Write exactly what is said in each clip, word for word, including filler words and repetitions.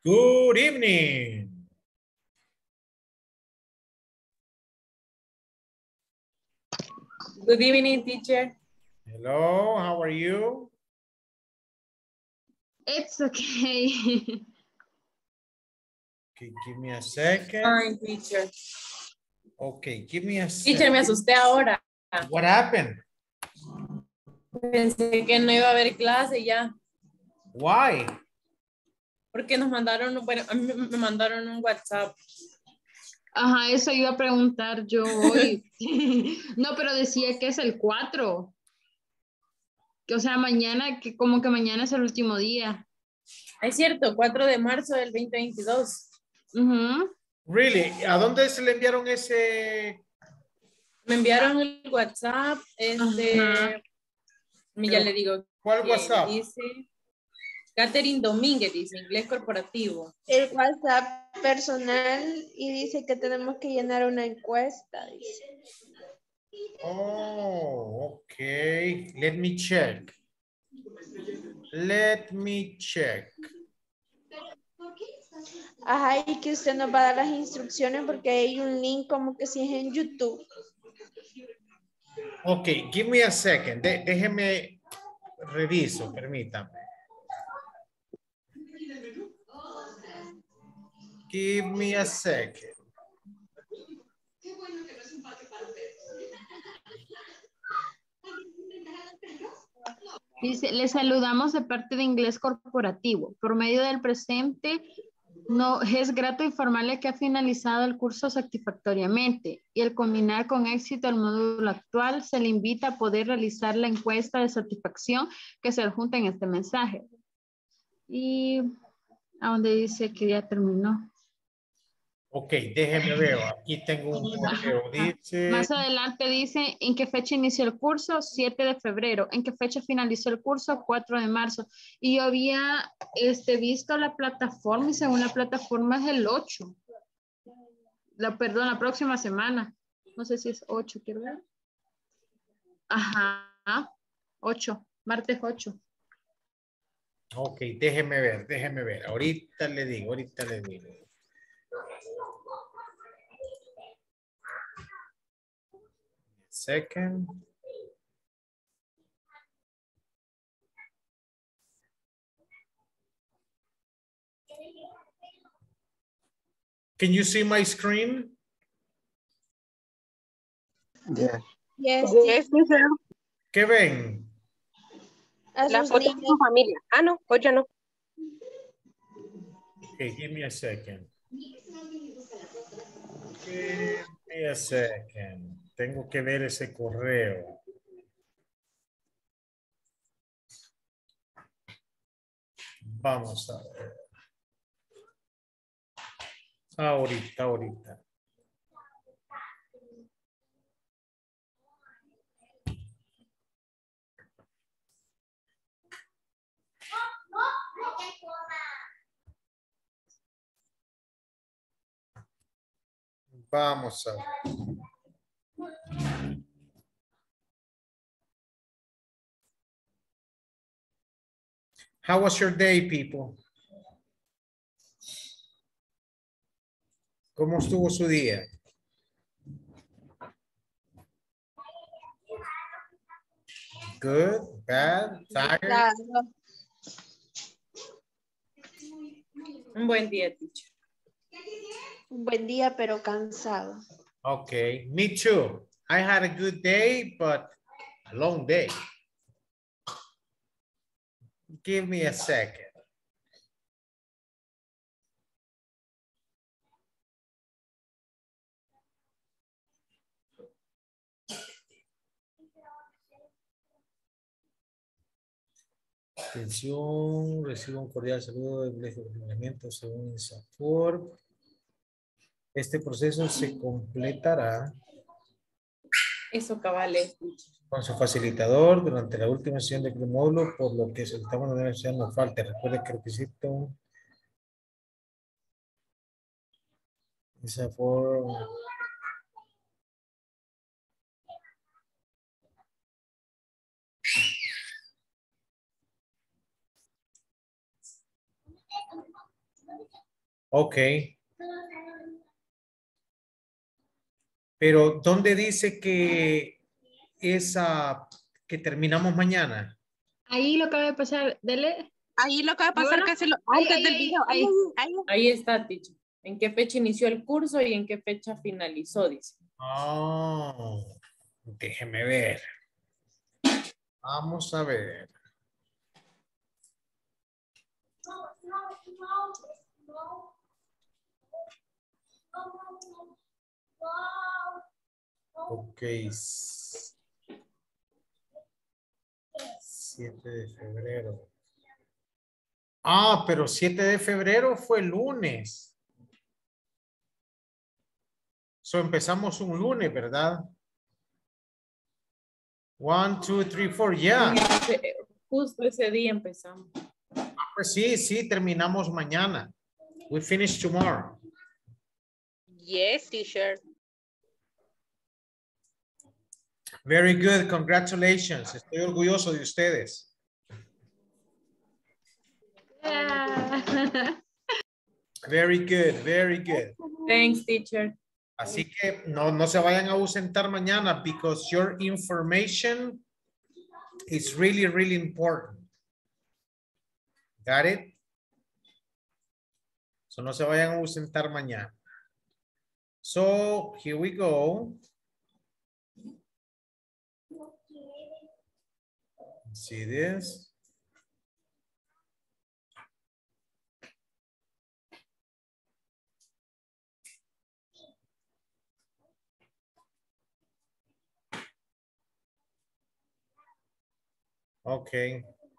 Good evening. Good evening, teacher. Hello, how are you? It's okay. Okay, give me a second. Fine, teacher. Okay, give me a Teacher, me second. asusté ahora. What happened? Pensé que no iba a haber clase ya. Why? Porque nos mandaron, bueno, a mí me mandaron un WhatsApp. Ajá, eso iba a preguntar yo hoy. No, pero decía que es el cuatro. Que, o sea, mañana, que como que mañana es el último día. Es cierto, cuatro de marzo del veinte veintidós. Ujú. Really? ¿A dónde se le enviaron ese? Me enviaron el WhatsApp, este, Ajá. ya le digo. ¿Cuál quién, WhatsApp? Dice, Catherine Domínguez, dice, inglés corporativo. El WhatsApp personal y dice que tenemos que llenar una encuesta, dice. Oh, okay. Let me check. Let me check. Ajá, y que usted nos va a dar las instrucciones porque hay un link como que si es en YouTube. Okay, give me a second. De- déjeme reviso, permítame. Give me a second. Dice, le saludamos de parte de Inglés Corporativo. Por medio del presente, no, es grato informarle que ha finalizado el curso satisfactoriamente y al combinar con éxito el módulo actual, se le invita a poder realizar la encuesta de satisfacción que se adjunta en este mensaje. Y a donde dice que ya terminó. Ok, déjeme ver. Aquí tengo un correo. Dice. Más adelante dice en qué fecha inició el curso, siete de febrero. En qué fecha finalizó el curso, cuatro de marzo. Y yo había este, visto la plataforma y según la plataforma es el ocho. La, perdón, la próxima semana. No sé si es ocho, quiero ver. Ajá, ocho, martes ocho. Ok, déjeme ver, déjeme ver. Ahorita le digo, ahorita le digo. Second. Can you see my screen? Yeah. Yes, Yes, teacher. ¿Qué ven? a La sus foto de niños. su familia. Ah, no, hoy ya no. Okay, give me a second. Give me a second. Tengo que ver ese correo. Vamos a ver. Ahorita, ahorita. Vamos a ver. How was your day, people? ¿Cómo estuvo su día? Good, bad, tired? Claro. Un buen día, teacher. Un buen día, pero cansado. Okay, me too. I had a good day, but a long day. Give me a second. Atención, recibo un cordial saludo del Colegio de Entrenamiento según INSAFORP. Este proceso se completará Eso cabales, teacher. con su facilitador durante la última sesión de cada módulo, por lo que solicitamos de la universidad no falte. Recuerde que el requisito INSAFORP. Ok. Pero, ¿dónde dice que esa que terminamos mañana? Ahí lo acaba de pasar. Dele. Ahí lo que va a pasar Ahora, que se lo, ahí, antes ahí, del ahí, video. Ahí, ahí. ahí, ahí. Ahí está, teacher. ¿En qué fecha inició el curso y en qué fecha finalizó? Dice. Oh, déjeme ver. Vamos a ver. Ok. siete de febrero. Ah, pero siete de febrero fue lunes. So empezamos un lunes, ¿verdad? One, two, three, four, ya. Ese- Justo ese día empezamos. Pues sí, sí, terminamos mañana. We finish tomorrow. Yes, teacher. Very good, congratulations. Estoy orgulloso de ustedes. Yeah. Very good, very good. Thanks, teacher. Así que no, no se vayan a ausentar mañana because your information is really, really important. Got it? So no se vayan a ausentar mañana. So here we go. See this? Okay.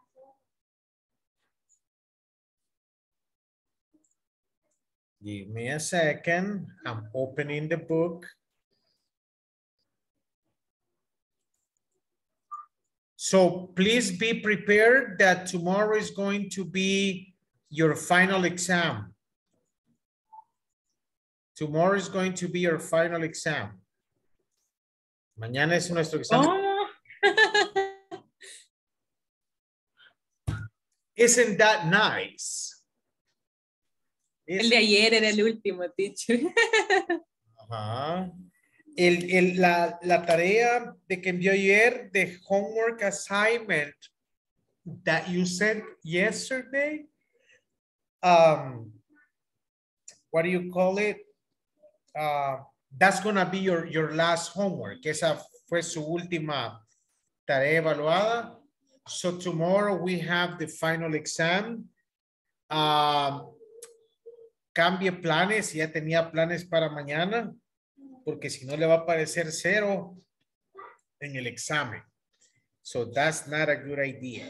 Give me a second. I'm opening the book. So please be prepared that tomorrow is going to be your final exam. Tomorrow is going to be your final exam. Mañana es nuestro examen. Oh. Isn't that nice? El de ayer era el último, teacher. Ajá. El, el, la, la tarea de que envió ayer, the homework assignment that you sent yesterday, um, what do you call it? Uh, that's gonna be your, your last homework. Esa fue su última tarea evaluada. So tomorrow we have the final exam. Um, cambie planes, ya tenía planes para mañana, porque si no le va a aparecer cero en el examen. So that's not a good idea.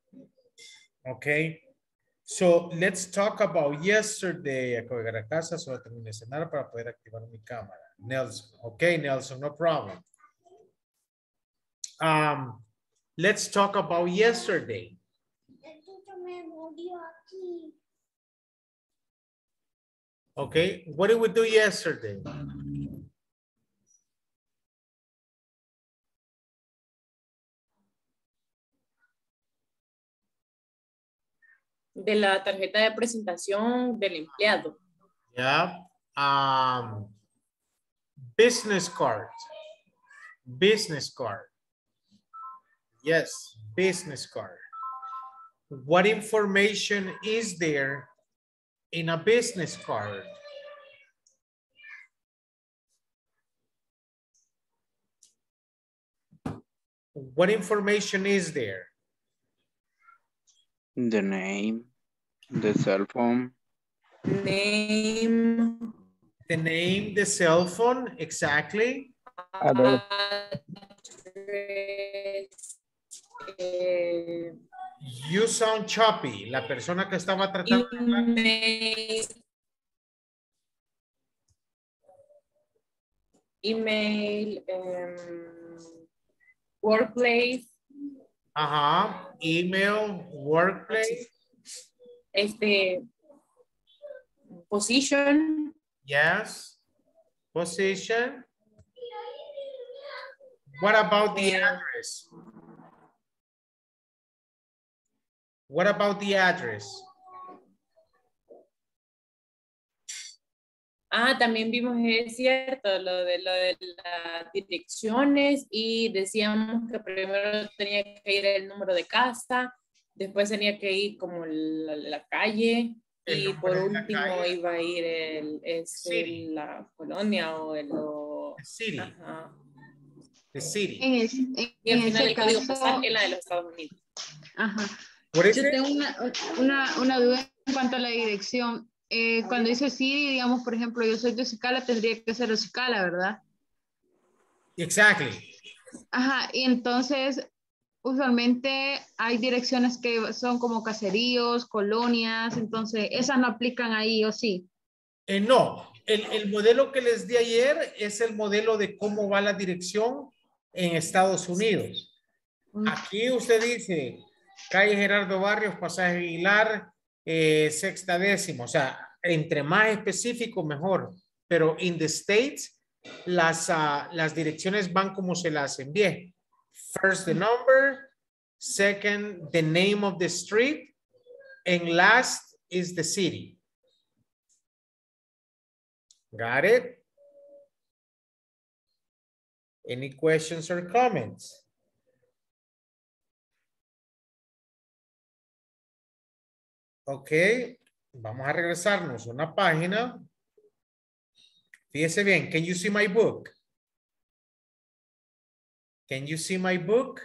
Okay. So let's talk about yesterday. Acabo de llegar a casa, solo terminé de cenar para poder activar mi cámara. Nelson. Okay, Nelson, no problem. Um, let's talk about yesterday. Okay, what did we do yesterday? De la tarjeta de presentación del empleado. Yeah. Um, business card. Business card. Yes, business card. What information is there in a business card? What information is there? The name, the cell phone. Name. The name, the cell phone, exactly. Address. Address, eh, You sound choppy. La persona que estaba tratando de hablar. email, email, um, workplace, Ajá. Email, workplace. este, position, Yes. Position. What about the eh, address? What about the address? Ah, también vimos, es cierto, lo de, lo de las direcciones y decíamos que primero tenía que ir el número de casa, después tenía que ir como la, la calle El y nombre por de la último calle. iba a ir el, este, City. la colonia o el... o- The city. ajá. The city. En, es- en- Y al en final ese el código postal caso, es la de los Estados Unidos. ajá. What is Yo it? tengo una, una, una duda en cuanto a la dirección. Eh, cuando dice Siri, digamos, por ejemplo, yo soy de Ocicala, tendría que ser Ocicala, ¿verdad? Exactly. Ajá, y entonces, usualmente hay direcciones que son como caseríos, colonias, entonces, esas no aplican ahí, ¿o sí? Eh, no, el, el modelo que les di ayer es el modelo de cómo va la dirección en Estados Unidos. Aquí usted dice calle Gerardo Barrios, pasaje Aguilar, eh, sexta décima. O sea, entre más específico, mejor. Pero in the States, las, uh, las direcciones van como se las envié. First the number, second the name of the street, and last is the city. Got it? Any questions or comments? Ok, vamos a regresarnos a una página. Fíjese bien, can you see my book? Can you see my book?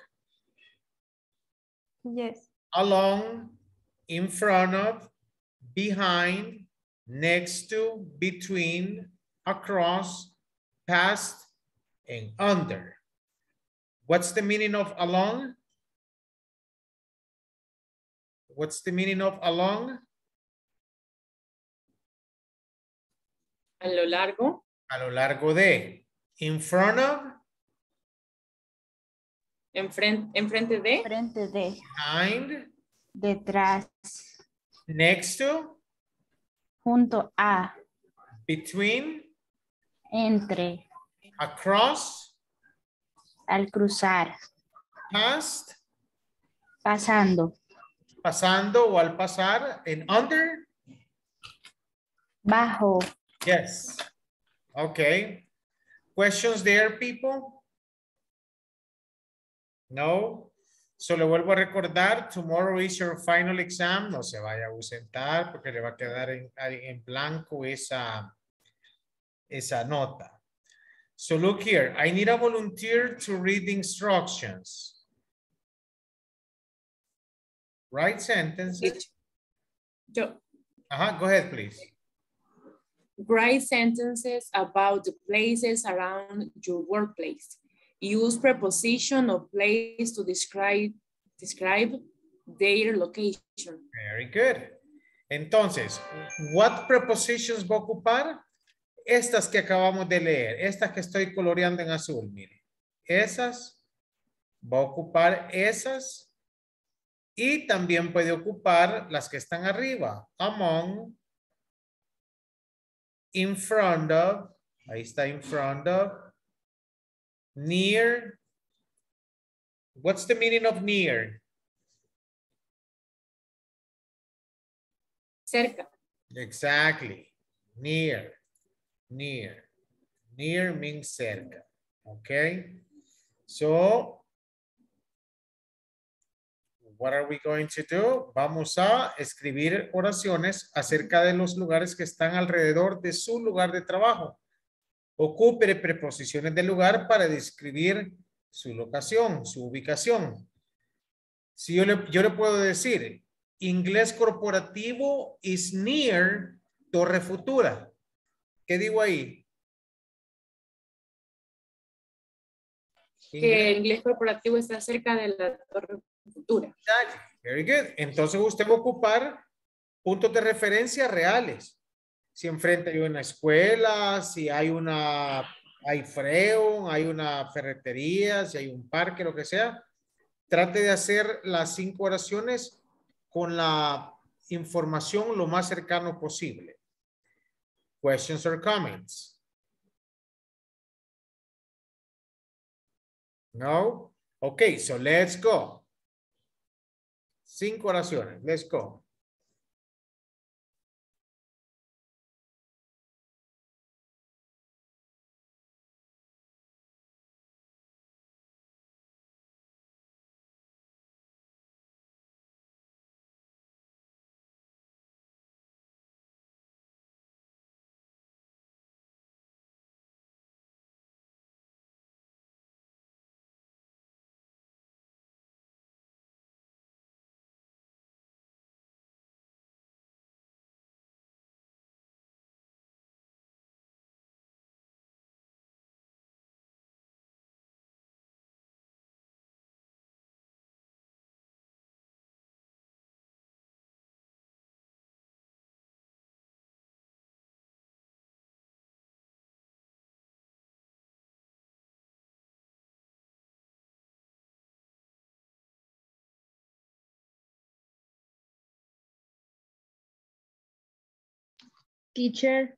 Yes. Along, in front of, behind, next to, between, across, past, and under. What's the meaning of along? What's the meaning of along? A lo largo, A lo largo de. In front of, enfrente, enfrente de, Frente de, behind, detrás, next to, junto a, between, entre, across, al cruzar, past, pasando, pasando o al pasar, and under. bajo. Yes. Okay. Questions there, people? No. So le vuelvo a recordar, tomorrow is your final exam. No se vaya a ausentar porque le va a quedar en, en blanco esa, esa nota. So look here, I need a volunteer to read the instructions. Right sentences. yo, Uh-huh, go ahead, please. write sentences about the places around your workplace. Use preposition of place to describe, describe their location. Very good. Entonces, what prepositions va a ocupar? Estas que acabamos de leer, estas que estoy coloreando en azul, mire. Esas, va a ocupar esas y también puede ocupar las que están arriba. Among, in front of, ahí está in front of, near. What's the meaning of near? Cerca. Exactly. Near. Near. Near means cerca. Okay. So, what are we going to do? Vamos a escribir oraciones acerca de los lugares que están alrededor de su lugar de trabajo. Ocupe preposiciones de lugar para describir su locación, su ubicación. Si yo le, yo le puedo decir, inglés corporativo is near Torre Futura. ¿Qué digo ahí? Que el inglés corporativo está cerca de la Torre Futura. Very good. Entonces usted va a ocupar puntos de referencia reales. Si enfrente hay una escuela, si hay una, hay freo, hay una ferretería, si hay un parque, lo que sea. Trate de hacer las cinco oraciones con la información lo más cercano posible. Questions or comments? No? Okay, so let's go. Cinco oraciones. Let's go. Teacher,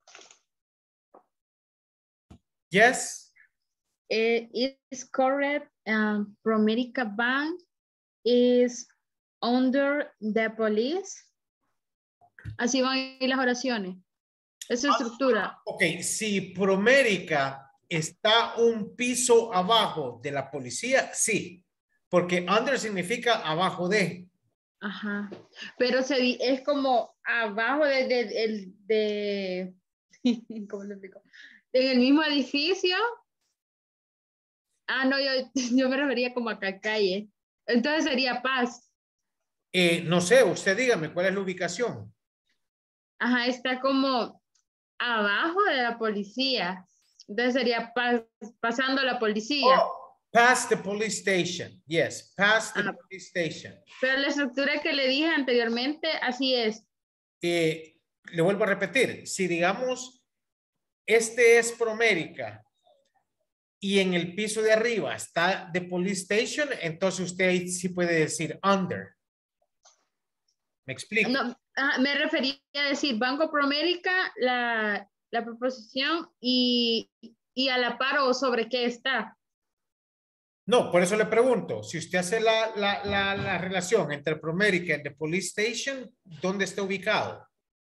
Yes. it is correct. Um, Promedica Bank is under the police. Así van a ir las oraciones. Esa estructura. Ok, si Promérica está un piso abajo de la policía, sí. Porque under significa abajo de. Ajá. Pero se, di- es como abajo de, de, de, de- ¿cómo le explico? En el mismo edificio. Ah, no, yo, yo me refería como a ca- calle. Entonces sería Paz. Eh, no sé, usted dígame cuál es la ubicación. Ajá, está como abajo de la policía. Entonces sería Paz, pasando la policía. Oh, past the police station. Yes, past the Ah. police station. Pero la estructura que le dije anteriormente, así es. Eh, le vuelvo a repetir, si digamos, este es Promérica y en el piso de arriba está the police station, entonces usted ahí sí puede decir under. ¿Me explico? No, ah, me refería a decir Banco Promérica, la, la proposición y, y a la par o sobre qué está. No, por eso le pregunto, si usted hace la, la, la, la relación entre Promérica y the police station, ¿dónde está ubicado?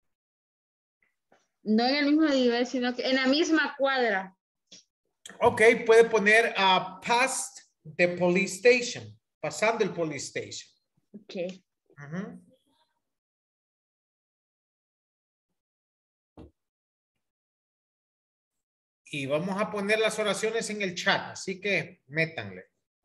No en el mismo nivel, sino que en la misma cuadra. Ok, puede poner a past the police station, pasando el police station. Ok. Ujú. Y vamos a poner las oraciones en el chat, así que métanle.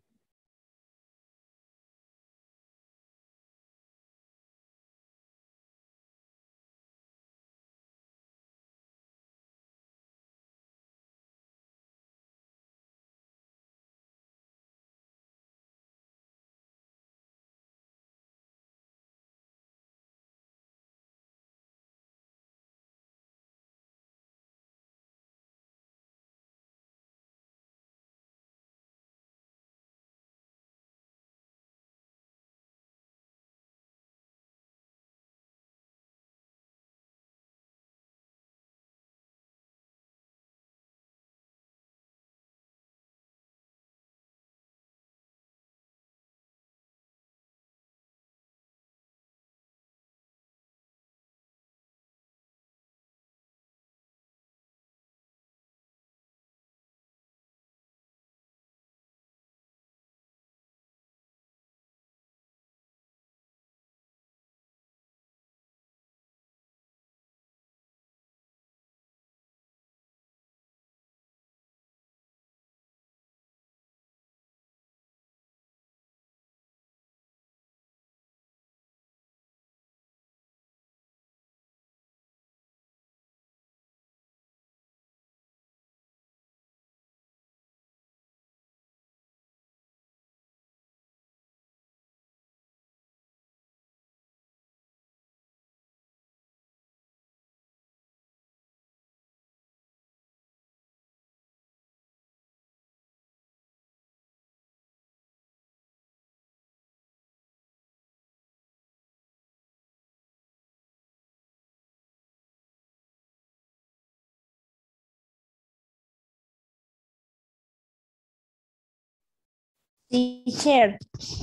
Teacher,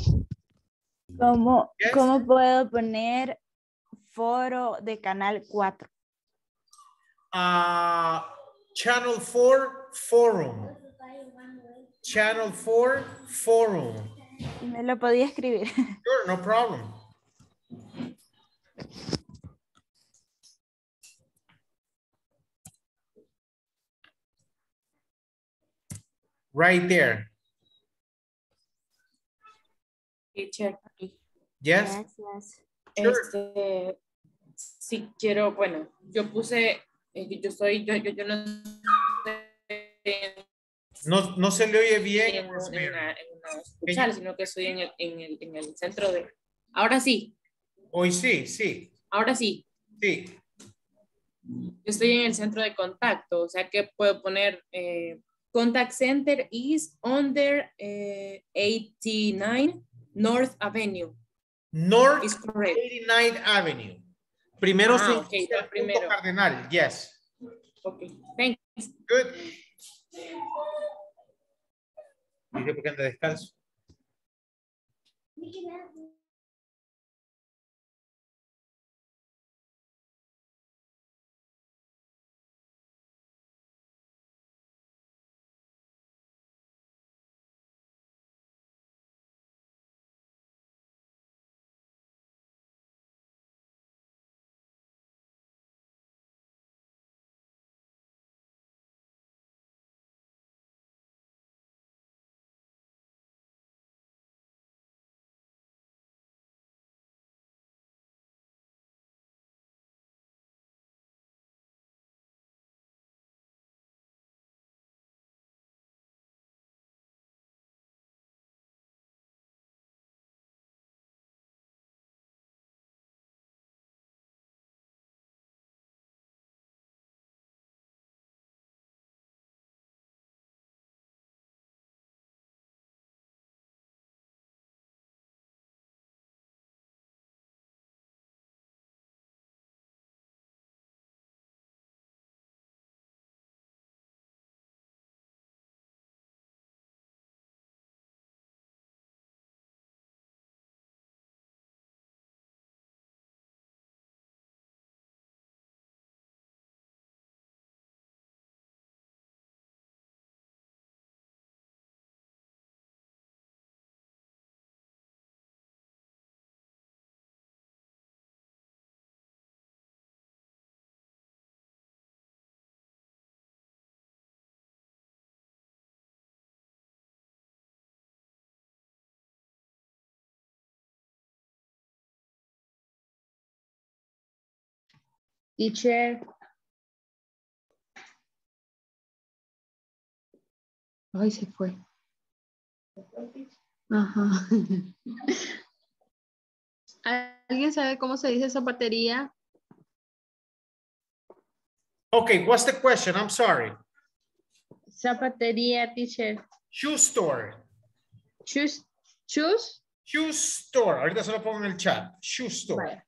¿cómo, Yes. ¿cómo puedo poner foro de Canal cuatro? Uh, Channel four Forum. Channel four Forum. Me lo podía escribir. Sure, no problem. Right there. Teacher, Yes. Gracias. Sure. este, si quiero, bueno, yo puse, eh, yo soy, yo, yo, yo no sé No, no se le oye en, bien. en una, en una sucursal, sino que estoy en el, en, el, en el centro de... Ahora sí, Hoy sí, sí, ahora sí. sí. Yo estoy en el centro de contacto, o sea que puedo poner eh, contact center is under eh, eighty-nine North Avenue. North Is correct. eighty-ninth Avenue. Primero Ah, sí, ok, el va punto primero. cardinal, yes. Ok, thanks. Good. Dice porque anda descalzo. Teacher. Ay, se fue. Ajá. ¿Alguien sabe cómo se dice zapatería? Okay, what's the question? I'm sorry. Zapatería, teacher. Shoe store. Choose. Choose. Shoe store. Ahorita se lo pongo en el chat. Shoe store. Vale.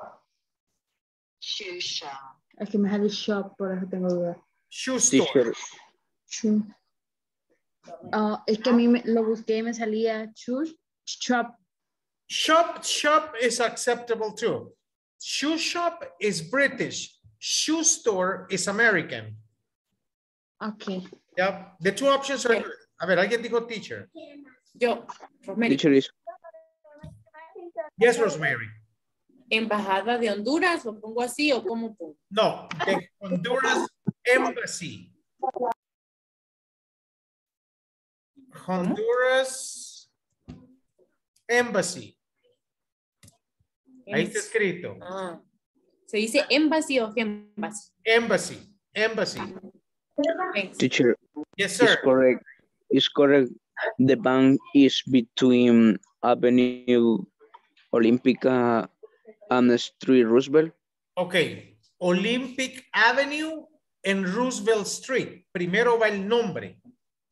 Es que me sale shop, por eso tengo duda. Shoe store. Teacher, Shoe. Ah, es que a mí me, lo busqué y me salía choose, shop. Shop, shop is acceptable too. Shoe shop is British. Shoe store is American. Ok. Yeah, the two options are good. A ver, alguien dijo teacher. Yo, Rosemary. teacher is Yes, Rosemary. Embajada de Honduras, ¿lo pongo así o cómo pongo? No, the Honduras Embassy. Honduras Embassy. Ahí está escrito. Ah, ¿se dice embassy o embassy? Embassy. Embassy. Thanks. teacher. Yes, Is sir. correct. Is correct. The bank is between Avenue Olympica and Street Roosevelt. Ok. Olympic Avenue en Roosevelt Street. Primero va el nombre.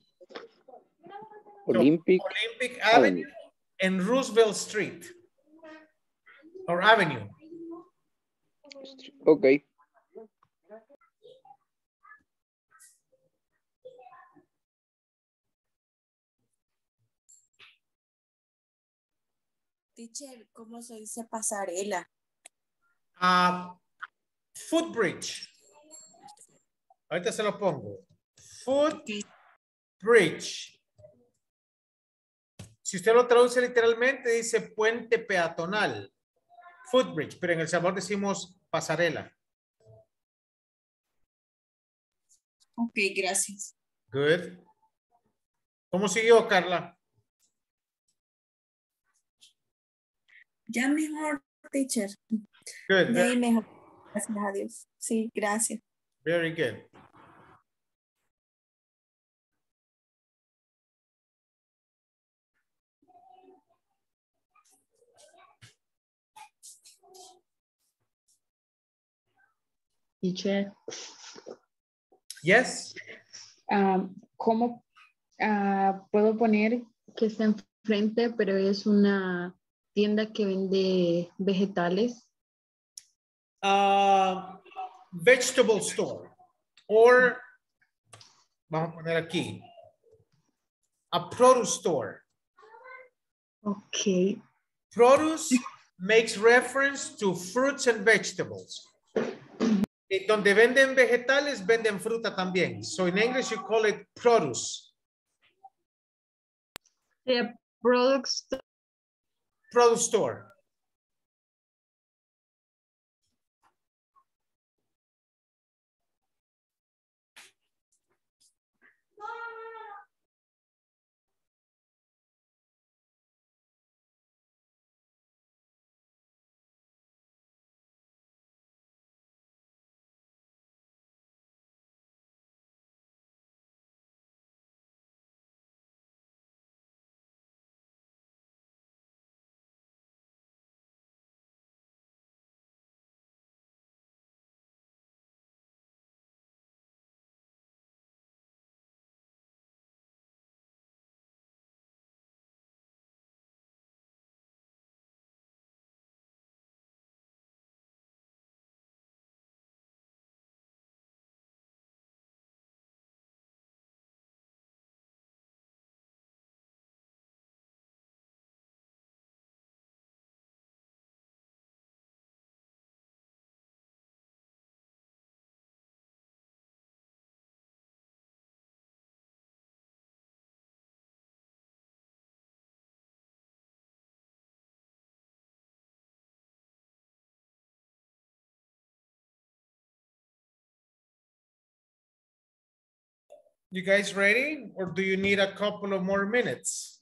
Olympic So, Olympic Avenue en Roosevelt Street. Or Avenue. Okay. Teacher, ¿cómo se dice pasarela? Uh, footbridge. Ahorita se lo pongo. Footbridge. Si usted lo traduce literalmente, dice puente peatonal. Footbridge, pero en El Salvador decimos pasarela. Ok, gracias. Good. ¿Cómo siguió, Carla? Ya mejor, teacher. Good. Ya Very, mejor. Gracias a Dios. Sí, gracias. very good. Teacher. Yes. Ah, ¿Cómo ah, puedo poner que está enfrente, pero es una tienda que vende vegetales? uh, vegetable store. Or, vamos a poner aquí, a produce store. Okay. Produce makes reference to fruits and vegetables. Y donde venden vegetales, venden fruta también. So in English you call it produce. The product store. Produce store. You guys ready? Or do you need a couple of more minutes?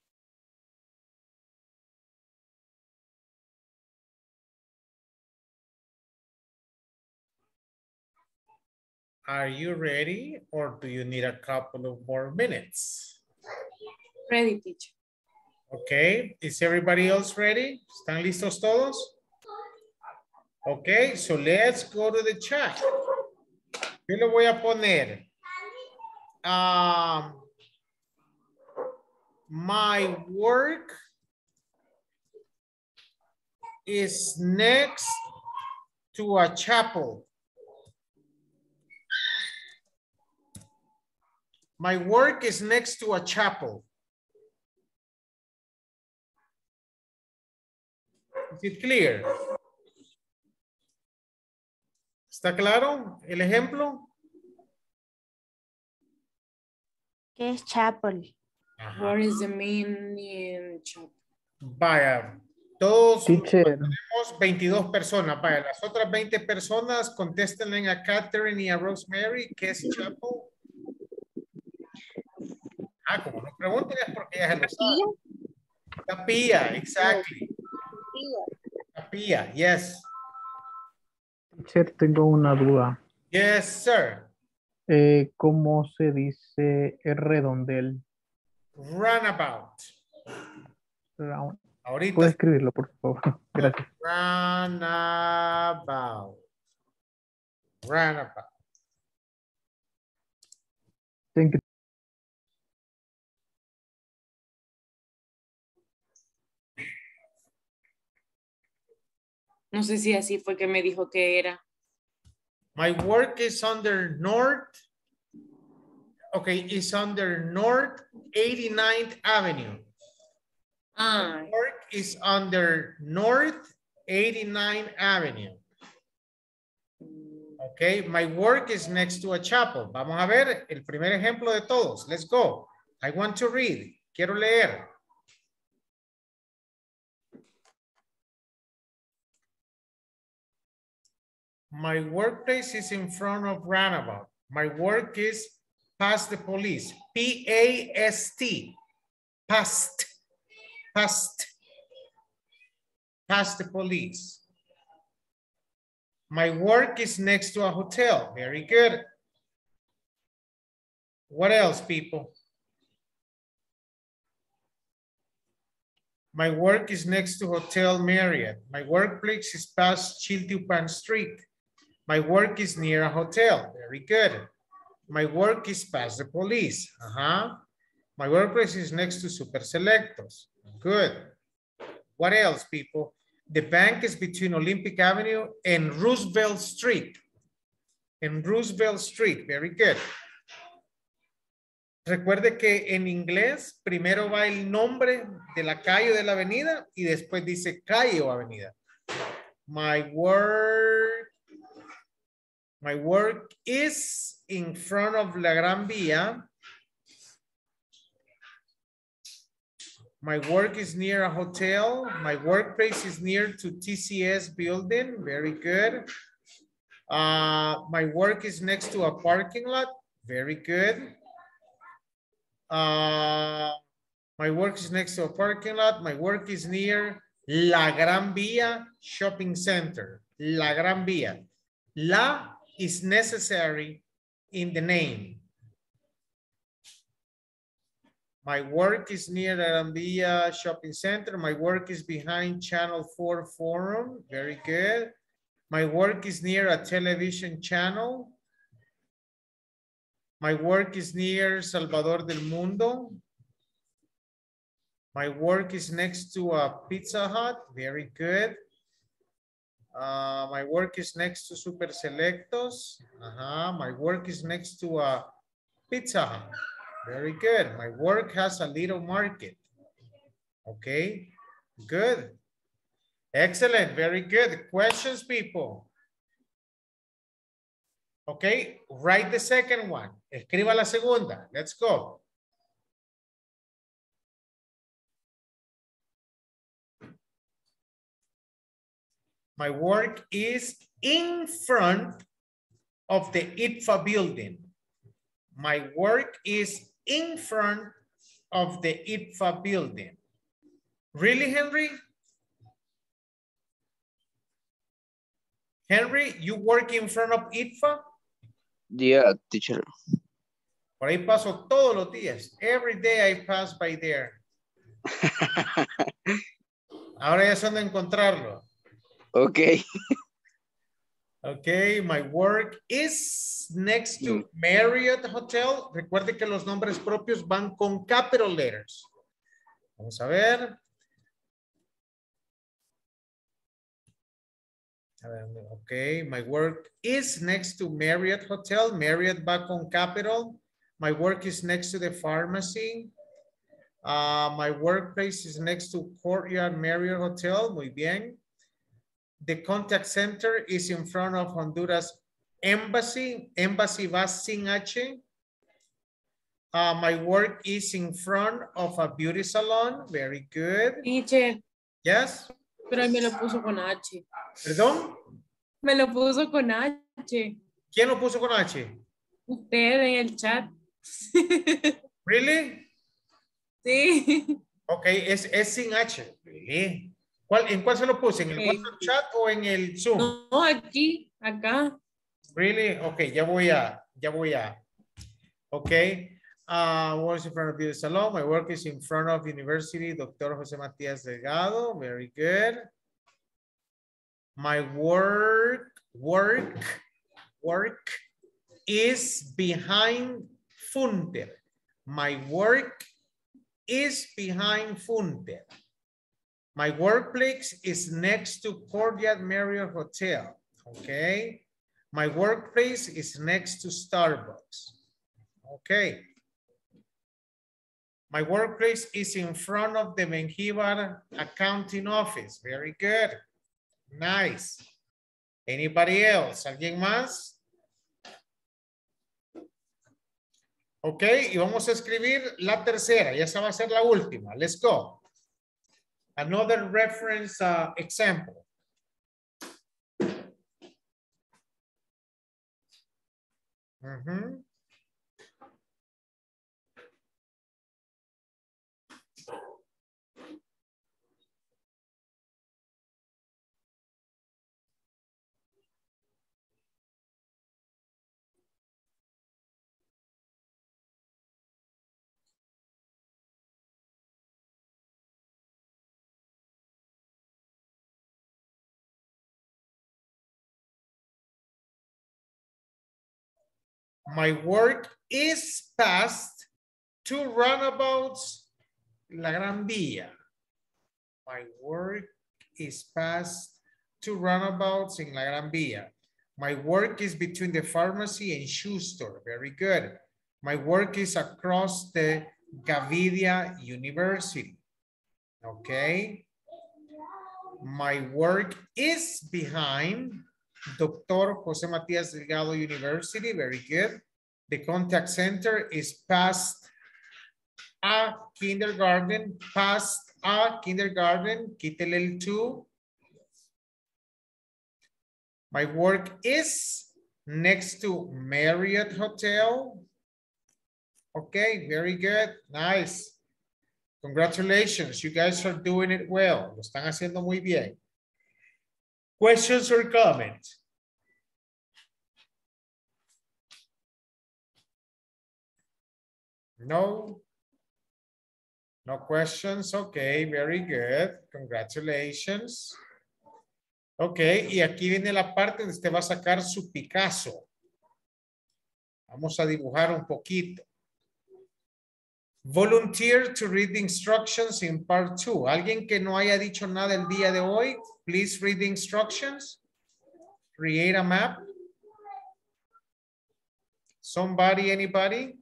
Are you ready? Or do you need a couple of more minutes? Ready, teacher. Okay, is everybody else ready? ¿Están listos todos? Okay, so let's go to the chat. Yo le voy a poner um, my work is next to a chapel. My work is next to a chapel. Is it clear? ¿Está claro el ejemplo? ¿Qué es chapel? What is the meaning? Vaya, todos Teacher. tenemos veintidós personas. Vaya, las otras veinte personas contéstenle a Catherine y a Rosemary qué es chapel. Ah, como no pregunten es porque ya se lo saben. Capilla, exactly. Capilla, yes. Teacher, tengo una duda. Yes, sir. Eh, ¿Cómo se dice el redondel? Runabout. Round. Ahorita. ¿Puede escribirlo, por favor? Gracias. Runabout. Runabout. Thank you. No sé si así fue que me dijo que era. My work is under North. Okay, it's under North eighty-ninth Avenue. Ah. My work is under North eighty-ninth Avenue. Okay, my work is next to a chapel. Vamos a ver el primer ejemplo de todos. Let's go. I want to read. Quiero leer. My workplace is in front of Runabout. My work is past the police. P A S T. Past. Past. Past the police. My work is next to a hotel. Very good. What else, people? My work is next to Hotel Marriott. My workplace is past Chiltupan Street. My work is near a hotel. Very good. My work is past the police. Uh-huh. My workplace is next to Super Selectos. Good. What else, people? The bank is between Olympic Avenue and Roosevelt Street. En Roosevelt Street, very good. Recuerde que en inglés primero va el nombre de la calle o de la avenida y después dice calle o avenida. My work, my work is in front of La Gran Vía. My work is near a hotel. My workplace is near to T C S building. Very good. Uh, my work is next to a parking lot. Very good. Uh, my work is next to a parking lot. My work is near La Gran Vía Shopping Center. La Gran Vía. La is necessary in the name. My work is near La Gran Vía Shopping Center. My work is behind Channel four Forum. Very good. My work is near a television channel. My work is near Salvador del Mundo. My work is next to a Pizza Hut. Very good. Uh, my work is next to Super Selectos. Uh-huh. My work is next to a Pizza Hut. Very good. My work has a little market. Okay, good. Excellent, very good. Questions, people? Okay, write the second one. Escriba la segunda. Let's go. My work is in front of the I T F A building. My work is in front of the I T F A building. Really, Henry? Henry, you work in front of I T F A? Yeah, teacher. Por ahí paso todos los días. Every day I pass by there. Ahora ya son de encontrarlo. Okay. Okay, my work is next to Marriott Hotel. Recuerde que los nombres propios van con capital letters. Vamos a ver. Okay, my work is next to Marriott Hotel. Marriott va con capital. My work is next to the pharmacy. Uh, my workplace is next to Courtyard Marriott Hotel. Muy bien. The contact center is in front of Honduras Embassy. Embassy va sin H. Uh, my work is in front of a beauty salon. Very good. Teacher. Yes. Pero él me lo puso con H. ¿Perdón? Me lo puso con H. ¿Quién lo puso con H? Usted en el chat. Really? Sí. Ok, es, es sin H. Really? ¿Cuál, ¿En cuál se lo puse? ¿En el Okay. WhatsApp chat o en el Zoom? No, aquí, acá. Really? Ok, ya voy a, ya voy a. Ok. Uh, works in front of beauty salon. My work is in front of University Doctor José Matías Delgado. Very good. My work, work, work is behind Funter. My work is behind Funter. My workplace is next to Courtyard Marriott Hotel. Okay. My workplace is next to Starbucks. Okay. My workplace is in front of the Mengíbar accounting office. Very good. Nice. Anybody else? ¿Alguien más? Ok, y vamos a escribir la tercera. Ya esa va a ser la última. Let's go. Another reference uh, example. Mm-hmm. My work is past two roundabouts La Gran Vía. My work is past two roundabouts in La Gran Via. My work is between the pharmacy and shoe store. Very good. My work is across the Gavidia University. Okay. My work is behind Doctor Jose Matias Delgado University. Very good. The contact center is past a kindergarten, past a kindergarten, quítele el two. My work is next to Marriott Hotel. Okay, very good, nice. Congratulations, you guys are doing it well. Lo están haciendo muy bien. Questions or comments? No? No questions? Okay, very good. Congratulations. Ok, y aquí viene la parte donde usted va a sacar su Picasso. Vamos a dibujar un poquito. Volunteer to read the instructions in part two. Alguien que no haya dicho nada el día de hoy, please read the instructions. Create a map. Somebody, anybody?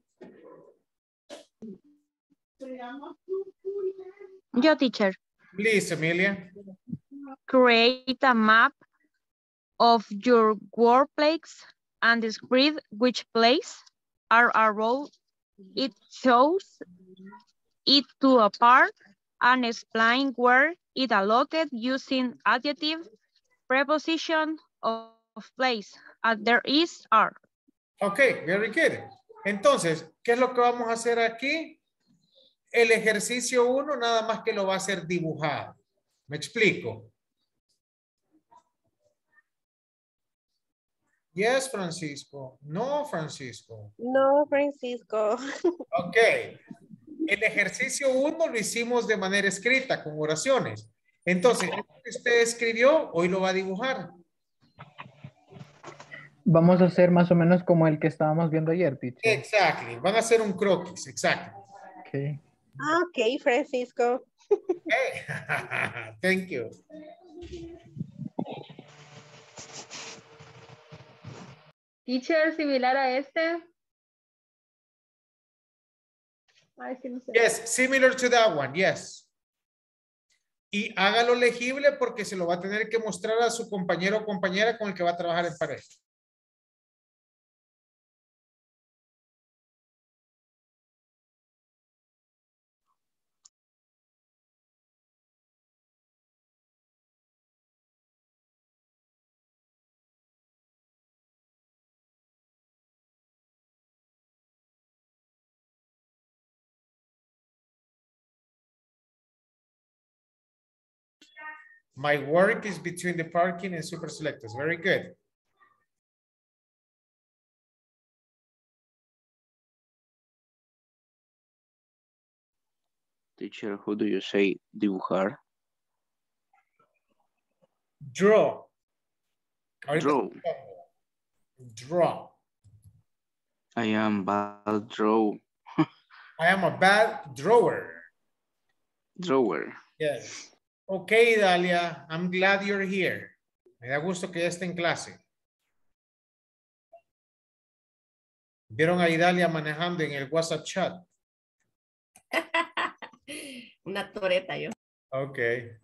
Yo, teacher. Please, Amelia. Create a map of your workplace and describe which place are around it, shows it to a part, and explain where it allocated using adjective, preposition of place, and there is are. Ok, very good. Entonces, ¿qué es lo que vamos a hacer aquí? El ejercicio uno nada más que lo va a hacer dibujado. ¿Me explico? Yes, Francisco. No, Francisco. No, Francisco. Ok. El ejercicio uno lo hicimos de manera escrita, con oraciones. Entonces, lo que usted escribió, hoy lo va a dibujar. Vamos a hacer más o menos como el que estábamos viendo ayer, teacher. Exactly. Van a hacer un croquis, exacto. Okay. Ah, ok, Francisco. Okay. Thank you. Teacher, similar a este. Ay, que no sé. Yes, similar to that one, yes. Y hágalo legible porque se lo va a tener que mostrar a su compañero o compañera con el que va a trabajar en pareja. My work is between the parking and super selectors. Very good. Teacher, how do you say dibujar? Draw. Ahorita Draw. Draw. I am bad draw. I am a bad drawer. Drawer. Yes. Okay, Dalia, I'm glad you're here. Me da gusto que ya esté en clase. ¿Vieron a Idalia manejando en el WhatsApp chat? Una toreta yo. Okay.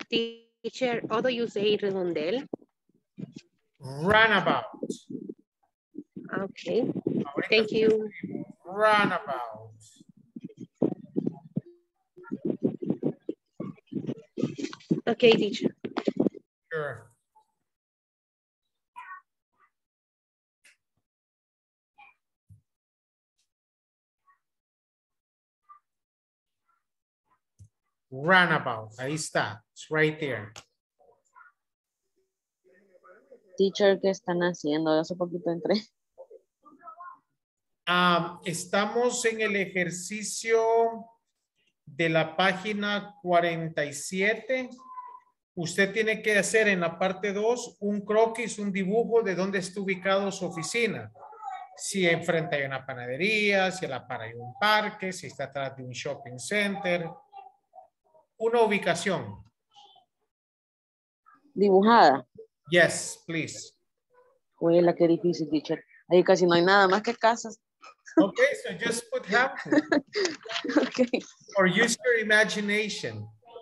Teacher, how do you say redondel? Runabout. Okay, Ahorita thank you. Runabout. Okay, teacher. Sure. Runabout. Ahí está. It's right there. Teacher, ¿qué están haciendo? Hace poquito entré. Um, estamos en el ejercicio de la página cuarenta y siete. Usted tiene que hacer en la parte dos un croquis, un dibujo de dónde está ubicado su oficina. Si enfrente hay una panadería, si a la par hay un parque, si está atrás de un shopping center. Una ubicación. Dibujada. Yes, please. Uy, la que difícil, teacher. Ahí casi no hay nada más que casas. Okay, so just put have to. Okay. Or use your imagination.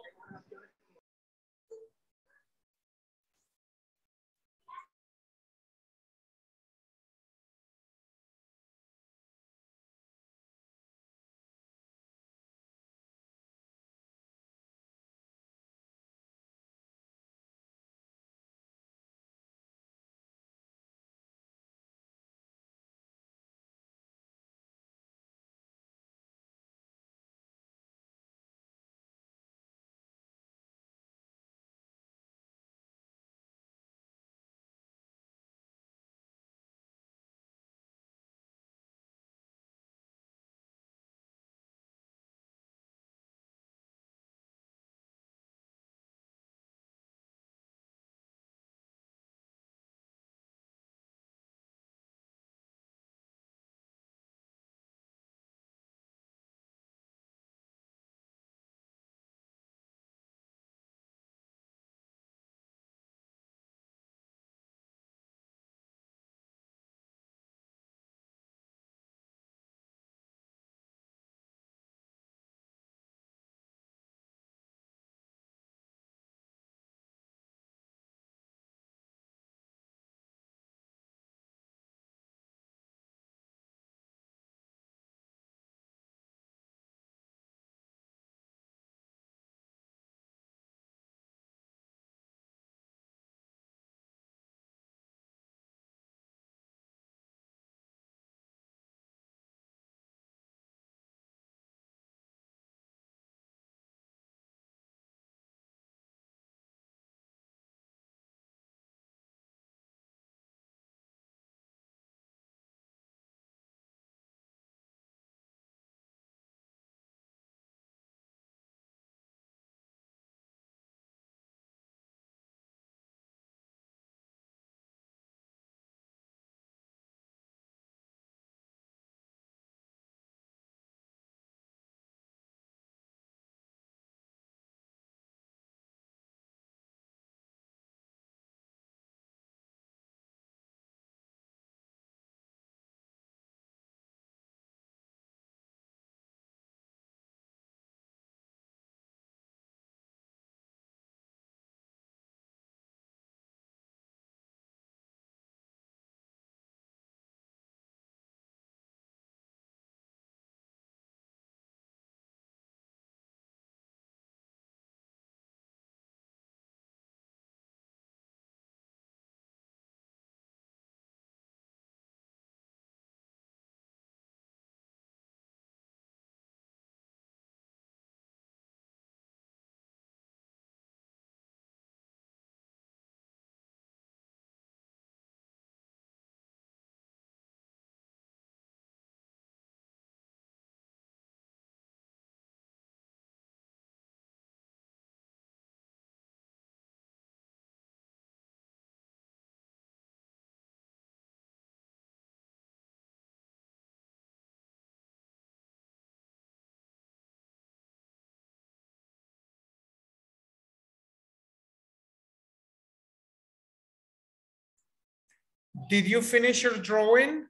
Did you finish your drawing?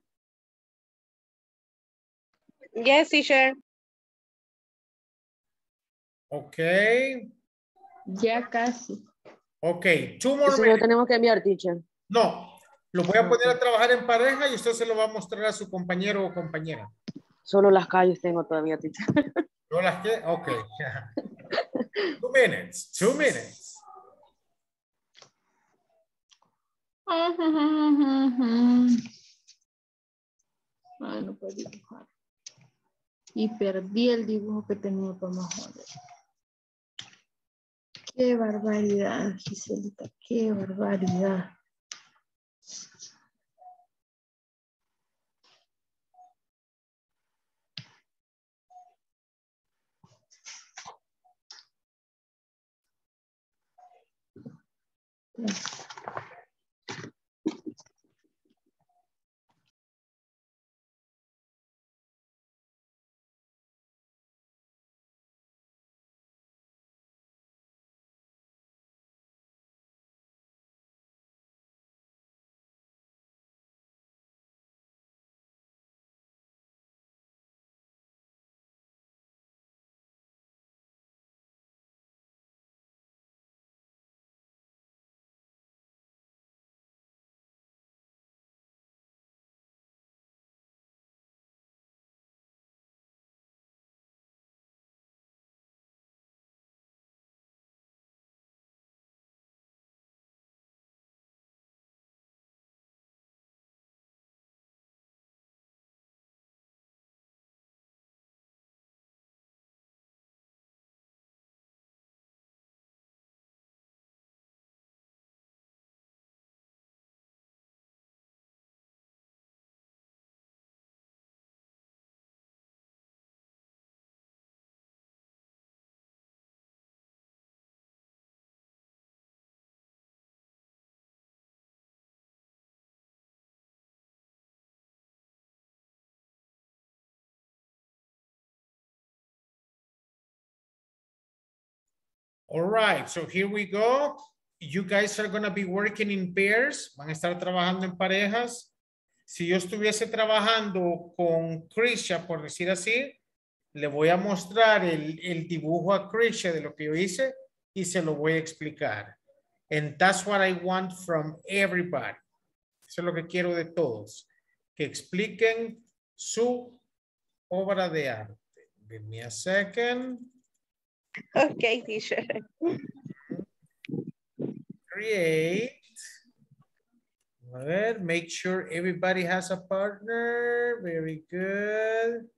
Yes, teacher. Okay. Ya casi. Ok, two more Eso lo minutes. tenemos que enviar, teacher. No, lo voy a Ah, poner ok. a trabajar en pareja y usted se lo va a mostrar a su compañero o compañera. Solo las calles tengo todavía, teacher. ¿No las que? Ok. Two minutes, two minutes. Ay, no puedo dibujar. Y perdí el dibujo que tenía para mejorar. Qué barbaridad, Giselita, qué barbaridad. All right, so here we go. You guys are going to be working in pairs. Van a estar trabajando en parejas. Si yo estuviese trabajando con Krisha, por decir así, le voy a mostrar el, el dibujo a Krisha de lo que yo hice y se lo voy a explicar. And that's what I want from everybody. Eso es lo que quiero de todos. Que expliquen su obra de arte. Give me a second. Okay, teacher. Create. A ver, make sure everybody has a partner. Very good.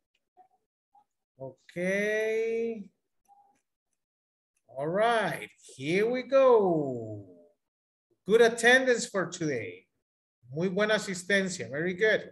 Okay. All right, here we go. Good attendance for today. Muy buena asistencia. Very good.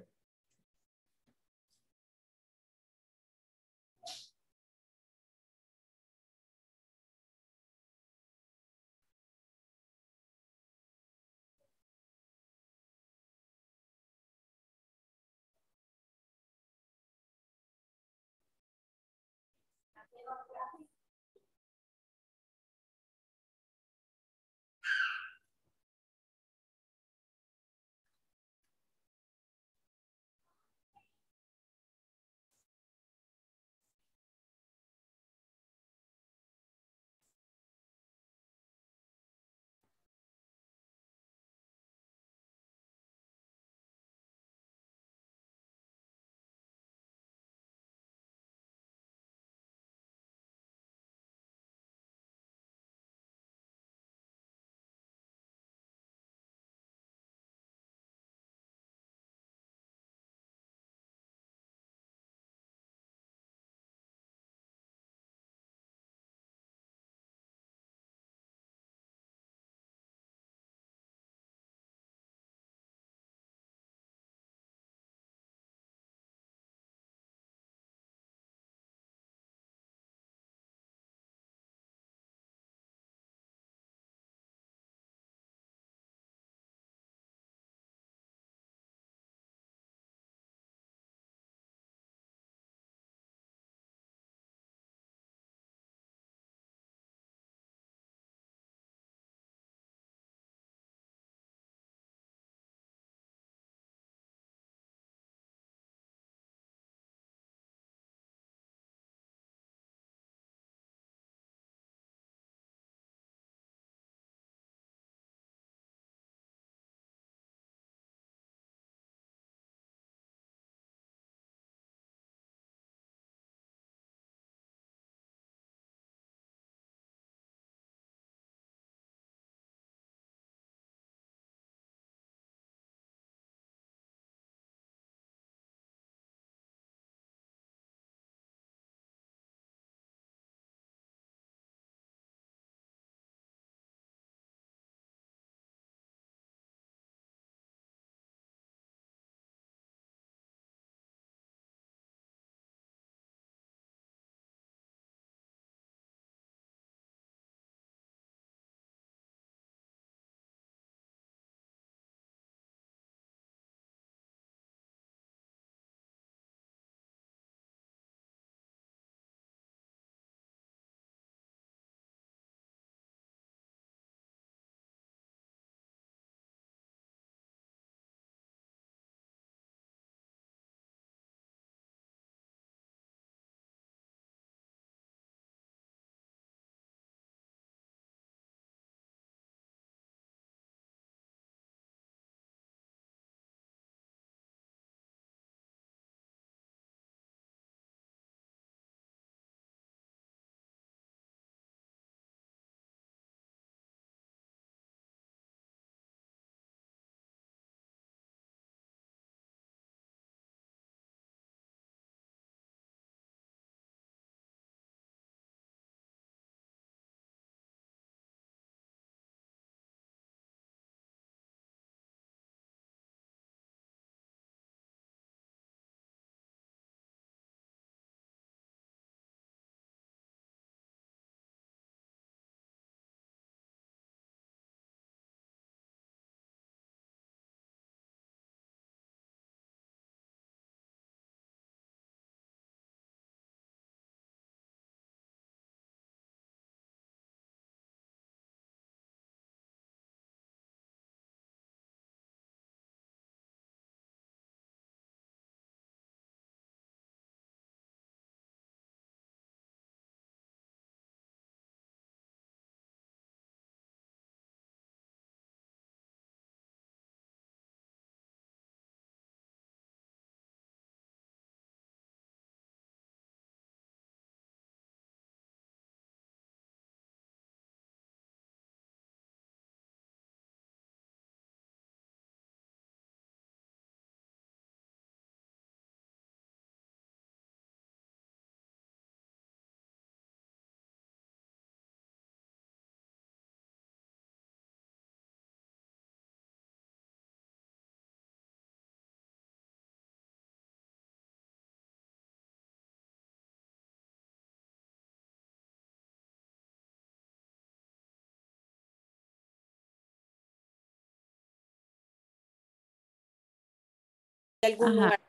algún Ajá. lugar.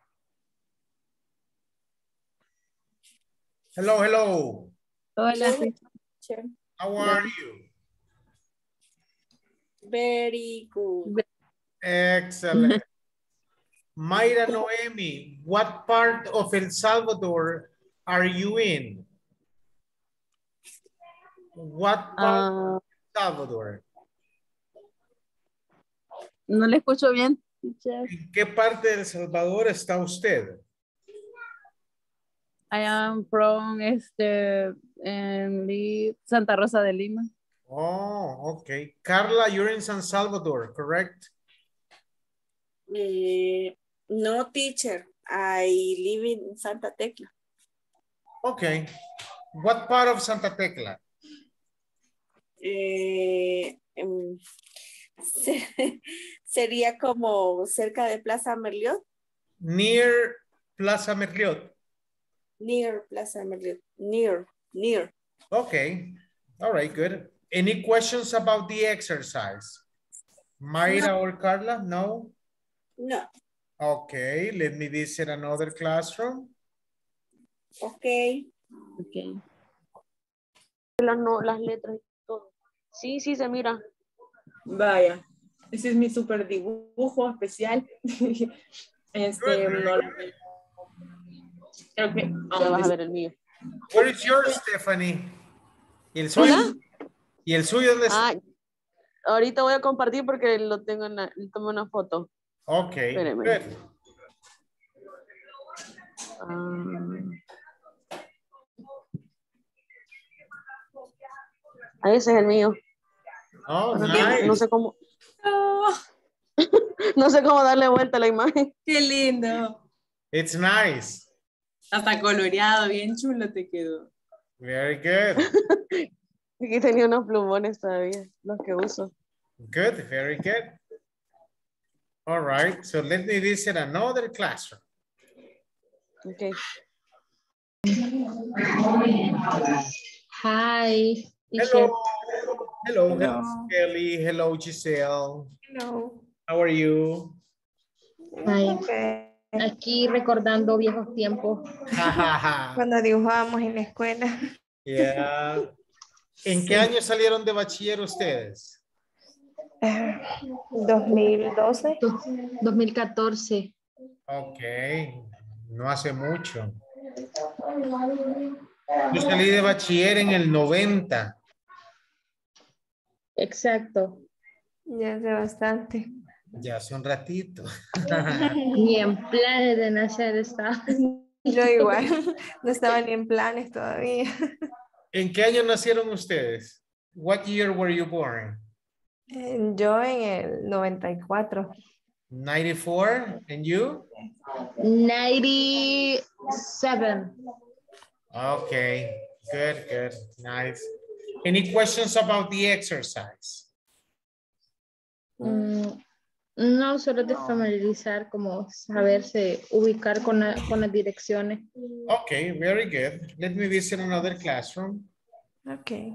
Hello, hello. Hola. Teacher. How are you? Very good. Excellent. Mayra Noemi, what part of El Salvador are you in? What part Ah, of El Salvador? no le escucho bien, teacher. ¿En qué parte de El Salvador está usted? I am from este, en Li- Santa Rosa de Lima. Oh, okay. Carla, you're in San Salvador, correct? Eh, no, teacher. I live in Santa Tecla. Okay. What part of Santa Tecla? Eh, em, se- sería como cerca de Plaza Merliot. Near Plaza Merliot. Near Plaza Merliot. Near, near. Okay. All right, good. Any questions about the exercise? Mayra or Carla? No? No. Okay, let me visit another classroom. Ok. Okay. Las, no, las letras y todo. Sí, sí, se mira. Vaya, ese es mi super dibujo especial. Este, no lo creo que Ya vas a ver el mío. Where is yours, Stephanie? ¿Y el suyo? ¿Hola? ¿Y el suyo dónde está? Ah, ahorita voy a compartir porque lo tengo en la, le tomé una foto. Okay, Espéreme. good. Ah, ese es el mío. Oh, No, nice. no sé cómo, Oh, no sé cómo darle vuelta a la imagen. qué lindo. It's nice. Hasta coloreado, bien chulo te quedó. Very good. Aquí tenía unos plumones todavía, los que uso. Good, very good. All right, so let me visit another classroom. Okay. Hi. Hello. Hello, hello, Kelly. Hello, Giselle. Hello. How are you? Hi. Okay. Aquí recordando viejos tiempos. Cuando dibujábamos en la escuela. Yeah. ¿En qué año salieron de bachiller ustedes? Eh, dos mil doce. dos mil catorce. Ok, no hace mucho. Yo salí de bachiller en el noventa. Exacto. Ya hace bastante. Ya hace un ratito. Ni en planes de nacer estaba. Yo igual. No estaba ni en planes todavía. ¿En qué año nacieron ustedes? What year were you born? Eh, Yo en el noventa y cuatro. ninety-four, and you? ninety-seven. Okay, good, good, nice. Any questions about the exercise? Mm, no, solo de familiarizar, como saberse ubicar con, la- con las direcciones. Okay, very good. Let me visit another classroom. Ok.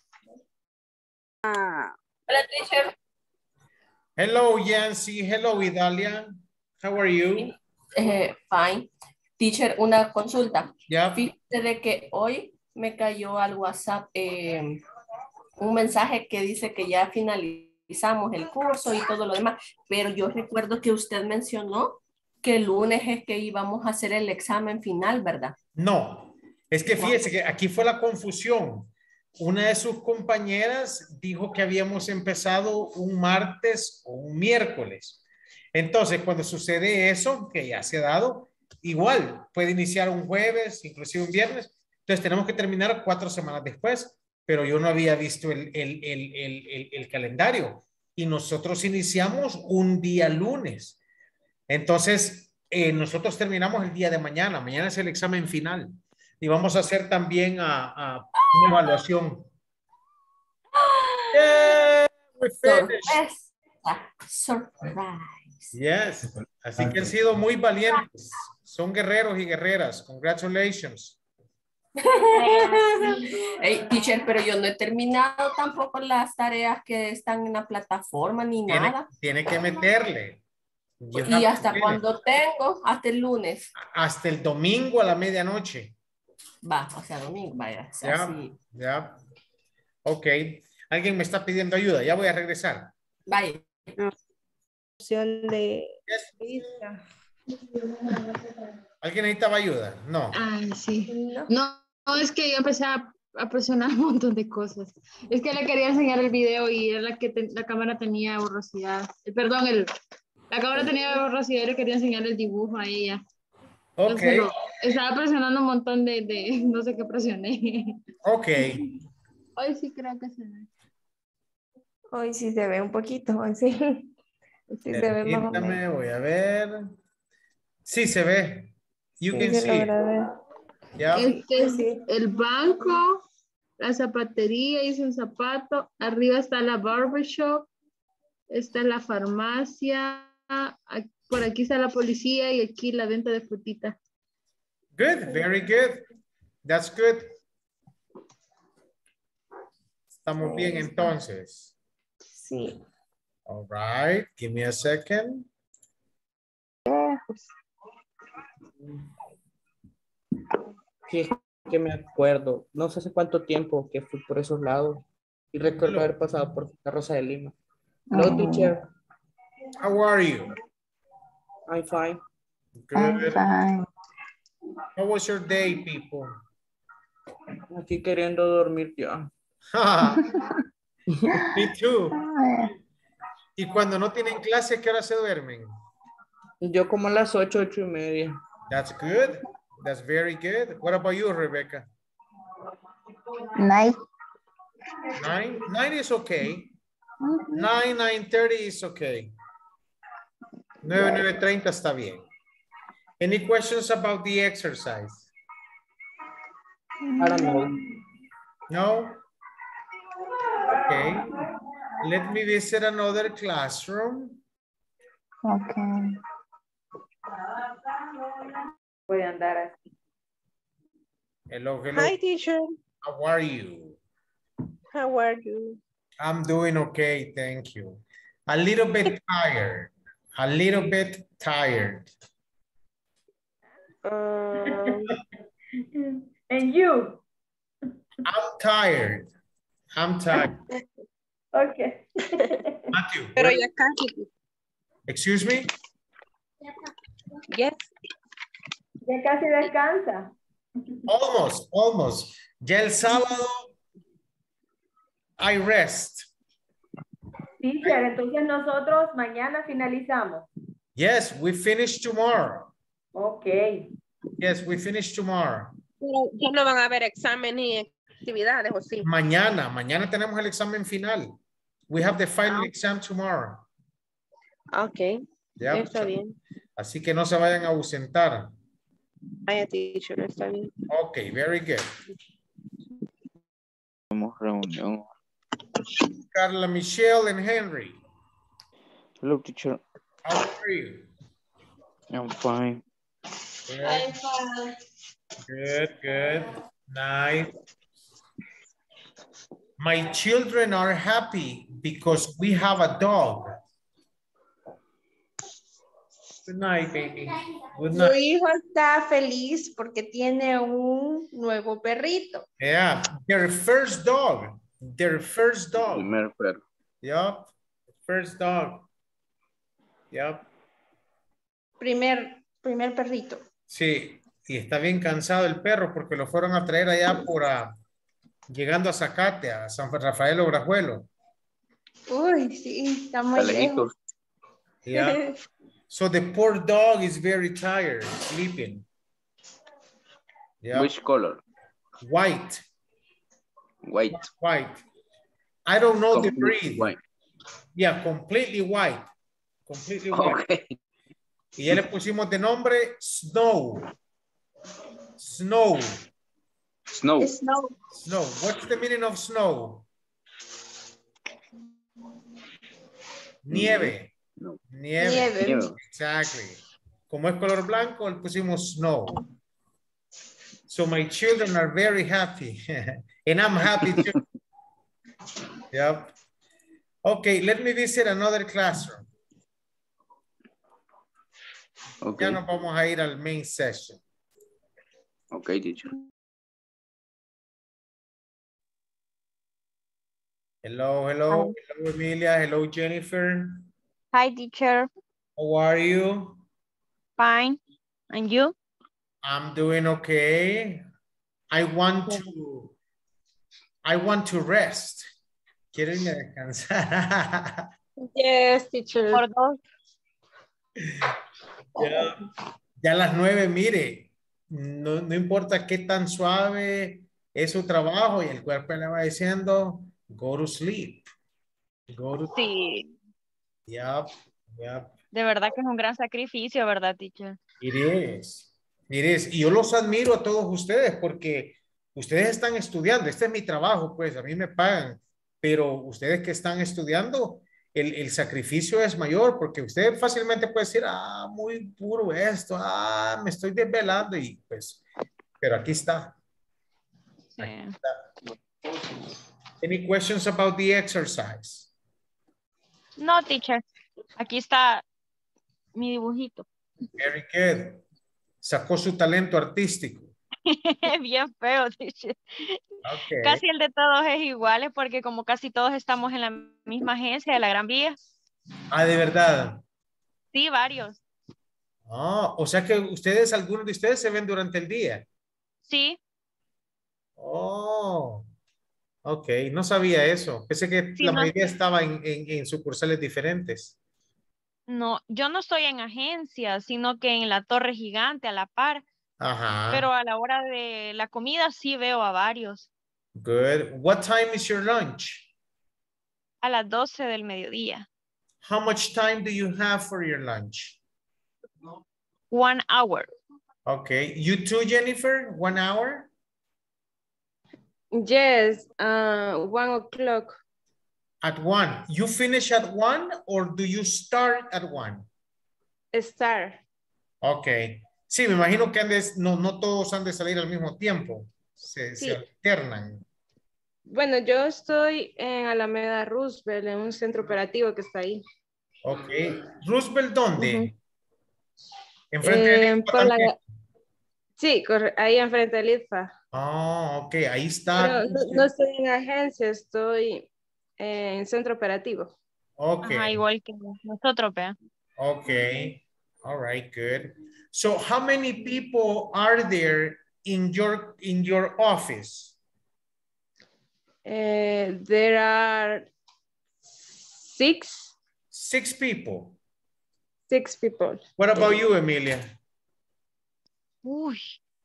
Hola, teacher. Hello, Yancy. Hello, Idalia. How are you? Eh, fine. Teacher, una consulta. Yeah. Fíjate de que hoy me cayó al WhatsApp eh, un mensaje que dice que ya finalizamos el curso y todo lo demás, pero yo recuerdo que usted mencionó que el lunes es que íbamos a hacer el examen final, ¿verdad? No, es que fíjese que aquí fue la confusión. Una de sus compañeras dijo que habíamos empezado un martes o un miércoles. Entonces, cuando sucede eso, que ya se ha dado, igual puede iniciar un jueves, inclusive un viernes. Entonces, tenemos que terminar cuatro semanas después, pero yo no había visto el, el, el, el, el, el calendario y nosotros iniciamos un día lunes. Entonces, eh, nosotros terminamos el día de mañana. Mañana es el examen final. Y vamos a hacer también a, a una evaluación. Yeah, we finished. Surprise. Yes. Así que han sido muy valientes. Son guerreros y guerreras. Congratulations. Hey, teacher, pero yo no he terminado tampoco las tareas que están en la plataforma ni Tiene, nada. tiene que meterle. You ¿Y have to hasta finish. cuándo tengo? Hasta el lunes. Hasta el domingo a la medianoche. Va, o sea, domingo, vaya. O sea, Ya, sí. ya. Ok. Alguien me está pidiendo ayuda. Ya voy a regresar. Vaya. Opción de... ¿Alguien necesitaba ayuda? No. Ay, sí. No. No, no, es que yo empecé a, a presionar un montón de cosas. Es que le quería enseñar el video y era la que te- la cámara tenía borrosidad. Eh, Perdón, el, la cámara tenía borrosidad y le quería enseñar el dibujo a ella. Ok. Entonces, lo- estaba presionando un montón de, de, no sé qué presioné. Ok. Hoy sí creo que se ve. Hoy sí se ve un poquito, hoy sí. Sí se ve más o Permítame, menos. voy a ver. Sí, se ve. You Sí can se see it. logra ver. Ya. Este es Sí. el banco, la zapatería, hice un zapato. Arriba está la barbershop. Está la farmacia. ac- Por aquí está la policía y aquí la venta de frutita. Good, very good. That's good. Estamos bien entonces. Sí. All right, give me a second. Sí, es que me acuerdo. No sé hace cuánto tiempo que fui por esos lados. Y recuerdo haber pasado por la Rosa de Lima. Hello, teacher. How are you? I'm fine. Good. How was your day, people? Aquí queriendo dormir ya. Me too. Y cuando no tienen clase, ¿qué hora se duermen? Yo como a las ocho, ocho y media. That's good. That's very good. What about you, Rebecca? Night. Nine? Nine is okay. Nine, nine thirty is okay. Nueve, nueve treinta está bien. Any questions about the exercise? I don't know. No? Okay. Let me visit another classroom. Okay. Voy a andar así. Hello, hello. Hi, teacher. How are you? How are you? I'm doing okay, thank you. A little bit tired. A little bit tired. Um, And you? I'm tired. I'm tired. Okay. Matthew, pero where- ya casi. excuse me? Yes. Ya casi descansa. Almost, almost. Ya el sábado, I rest. Teacher, entonces nosotros mañana finalizamos. Yes, we finish tomorrow. Ok. Yes, we finish tomorrow. Pero ya no van a haber exámenes y actividades, ¿o sí? Mañana, mañana tenemos el examen final. We have the final exam tomorrow. Ok. Ya, Está bien. así que no se vayan a ausentar. Vaya, teacher, está bien. Okay, very good. Tenemos reunión. Carla, Michelle, and Henry. Hello, teacher. How are you? I'm fine. Good, good, good. Nice. My children are happy because we have a dog. Good night, baby. Good Su night. hijo está feliz porque tiene un nuevo perrito. Yeah, their first dog. Their first dog. Primer perro. Yep, first dog. Yep. Primer, primer perrito. Sí, y está bien cansado el perro porque lo fueron a traer allá por ah, llegando a Zacate, a San Rafael Obrajuelo. Uy, sí, está muy Está lejos. lejitos. Yeah. So the poor dog is very tired, sleeping. Yeah. Which color? White. White. White. I don't know the Completely breed. white. Yeah, completely white. Completely white. Okay. Y ya le pusimos de nombre Snow. Snow. Snow. Snow. Snow. What's the meaning of snow? Nieve. No. Nieve. Nieve. Nieve. Exactly. Como es color blanco, le pusimos snow. So my children are very happy. And I'm happy too. Yep. Okay, let me visit another classroom. Okay. Ya nos vamos a ir al main session. Okay, teacher. Hello, hello, hello, Emilia. Hello, Jennifer. Hi, teacher. How are you? Fine. And you? I'm doing okay. I want to, I want to rest. Quiero irme a descansar. Yes, teacher. Por dos. Ya, ya a las nueve, mire, no, no importa qué tan suave es su trabajo y el cuerpo le va diciendo, go to sleep. Go to Sí. Yep, yep. De verdad que es un gran sacrificio, ¿verdad, teacher? It is. It is. Y yo los admiro a todos ustedes porque ustedes están estudiando. Este es mi trabajo, pues a mí me pagan. Pero ustedes que están estudiando, el, el sacrificio es mayor porque usted fácilmente puede decir, ah, muy puro esto, ah, me estoy desvelando y pues, pero aquí está. Sí. Aquí está. Any questions about the exercise? No, teacher. Aquí está mi dibujito. Very good. Sacó su talento artístico. Bien feo, teacher. Okay. Casi el de todos es igual, es porque como casi todos estamos en la misma agencia de la Gran Vía. Ah, ¿de verdad? Sí, varios. Ah, o sea que ustedes, algunos de ustedes se ven durante el día. Sí. Oh, ok, no sabía eso. Pensé que Sí, la no, mayoría estaba en, en, en sucursales diferentes. no, yo no estoy en agencia, sino que en la Torre Gigante a la par. Ajá. Pero a la hora de la comida sí veo a varios. Good. What time is your lunch? A las doce del mediodía. How much time do you have for your lunch? One hour. Okay. You too, Jennifer? One hour? Yes, uh, one o'clock. At one. You finish at one or do you start at one? Start. Okay. Sí, me imagino que han de- no, no todos han de salir al mismo tiempo. Se, Sí. se alternan. Bueno, yo estoy en Alameda Roosevelt, en un centro operativo que está ahí. Ok. ¿Roosevelt dónde? Ujú. Enfrente del Eh, I F A por la- también. Sí, corre- ahí enfrente del I F A. Ah, ok. Ahí está. Pero no, no estoy en agencia, estoy en centro operativo. Ok. Ajá, igual que nosotros, vea. Ok. All right, good. So how many people are there in your, in your office? Eh, there are six, Six people. six people. What about you, Emilia? Uy.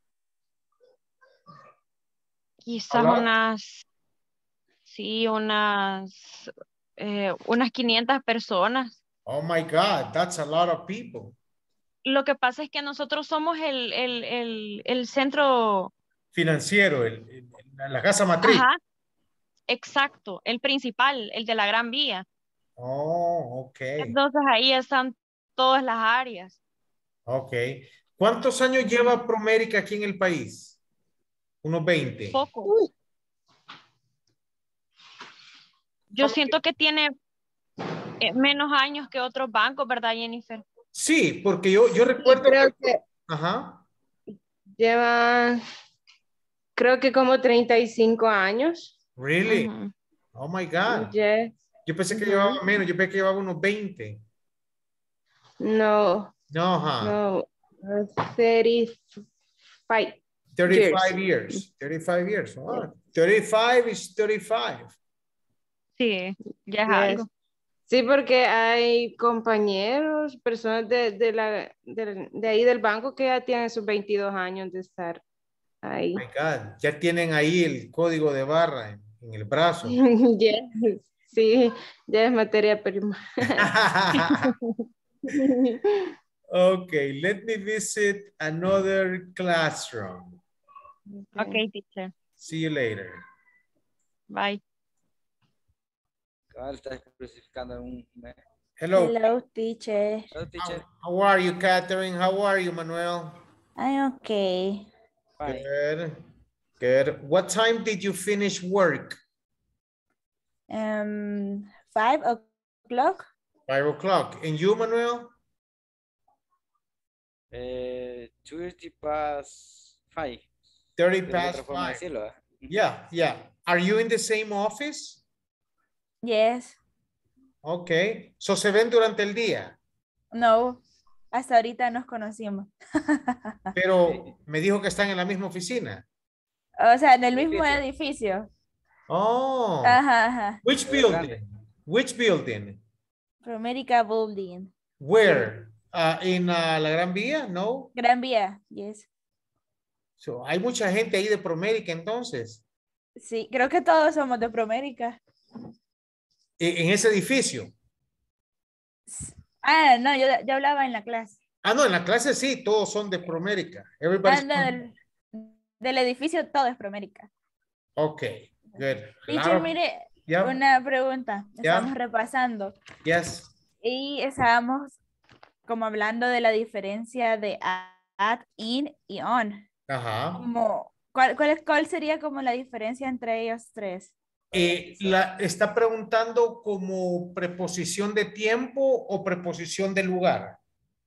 Quizás ¿Hola? unas, sí, unas, eh, unas quinientas personas. Oh my God, that's a lot of people. Lo que pasa es que nosotros somos el, el, el, el centro, Financiero, el, el- la casa matriz. ajá, exacto, el principal, el de la Gran Vía. Oh, ok. Entonces ahí están todas las áreas. Ok. ¿Cuántos años lleva Promérica aquí en el país? Unos veinte. Poco. Yo siento que tiene eh, menos años que otros bancos, ¿verdad, Jennifer? Sí, porque yo, yo recuerdo creo que... que- Ajá. Lleva, creo que como treinta y cinco años. Really? Ujú. Oh my God. Yes. Yo pensé que Ujú. llevaba menos, yo pensé que llevaba unos veinte. No, No, ajá. no, uh, thirty-five. thirty-five years. thirty-five years. Wow. thirty-five is thirty-five. Sí, ya es Yes. algo. Sí, porque hay compañeros, personas de, de, la, de, de ahí del banco que ya tienen sus veintidós años de estar ahí. Oh my God. Ya tienen ahí el código de barra en, en el brazo. Yes. Sí, ya es materia prima. Okay, let me visit another classroom. Ok, teacher. See you later. Bye. Cabal, está especificando en un mes. Hello. Hello, teacher. Hello, teacher. How are you, Catherine? How are you, Manuel? I'm okay. Fine. Good. Good. What time did you finish work? Um, five o'clock. Five o'clock. And you, Manuel? Eh, thirty past five. thirty Es past otra forma de five. decirlo, ¿verdad? Yeah, yeah. Are you in the same office? Yes. Okay. So se ven durante el día. No. Hasta ahorita nos conocimos. Pero me dijo que están en la misma oficina. O sea, en el mismo edificio. Oh. Ajá, ajá. Which building? Which building? Promérica Building. Where? Uh, in uh, la Gran Vía? No. Gran Vía, yes. So, hay mucha gente ahí de Promérica entonces. Sí, creo que todos somos de Promérica. En ese edificio. Ah, no, yo, yo hablaba en la clase. Ah, no, en la clase sí, todos son de Promérica. Everybody's Ah, no, del, del edificio todo es Promérica. Ok, good. Teacher, mire, yeah. una pregunta. Yeah. Estamos repasando. Yes. Y estábamos como hablando de la diferencia de at, in y on. Ajá. Como, ¿cuál, cuál, es- ¿Cuál sería como la diferencia entre ellos tres? Eh, la, ¿Está preguntando como preposición de tiempo o preposición de lugar?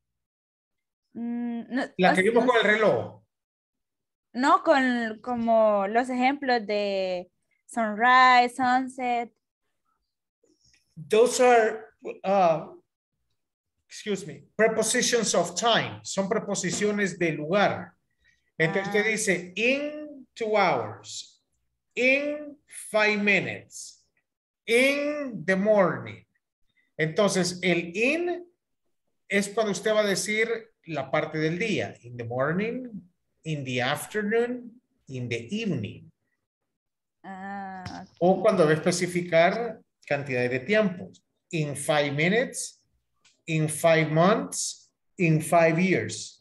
Mm, no, La o- que vimos no con el sé. reloj. No, con como los ejemplos de sunrise, sunset. Those are, uh, excuse me, prepositions of time. Son preposiciones de lugar. Entonces usted dice in two hours, in five minutes, in the morning. Entonces el in es cuando usted va a decir la parte del día. In the morning, in the afternoon, in the evening. Ah, O cuando va a especificar cantidad de tiempo. In five minutes, in five months, in five years.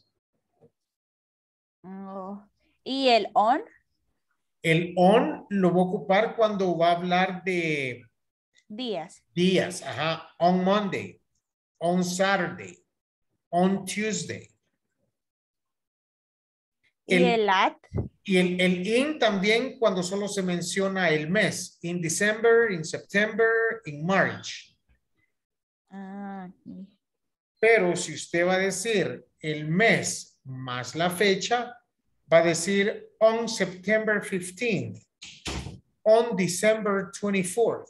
oh. ¿Y el on? El on lo va a ocupar cuando va a hablar de Días. días. Ajá. On Monday, on Saturday, on Tuesday. ¿Y El- el at? Y el, el in también cuando solo se menciona el mes. In December, in September, in March. Ah, ok. Pero si usted va a decir el mes más la fecha, va a decir on September fifteenth, on December twenty-fourth.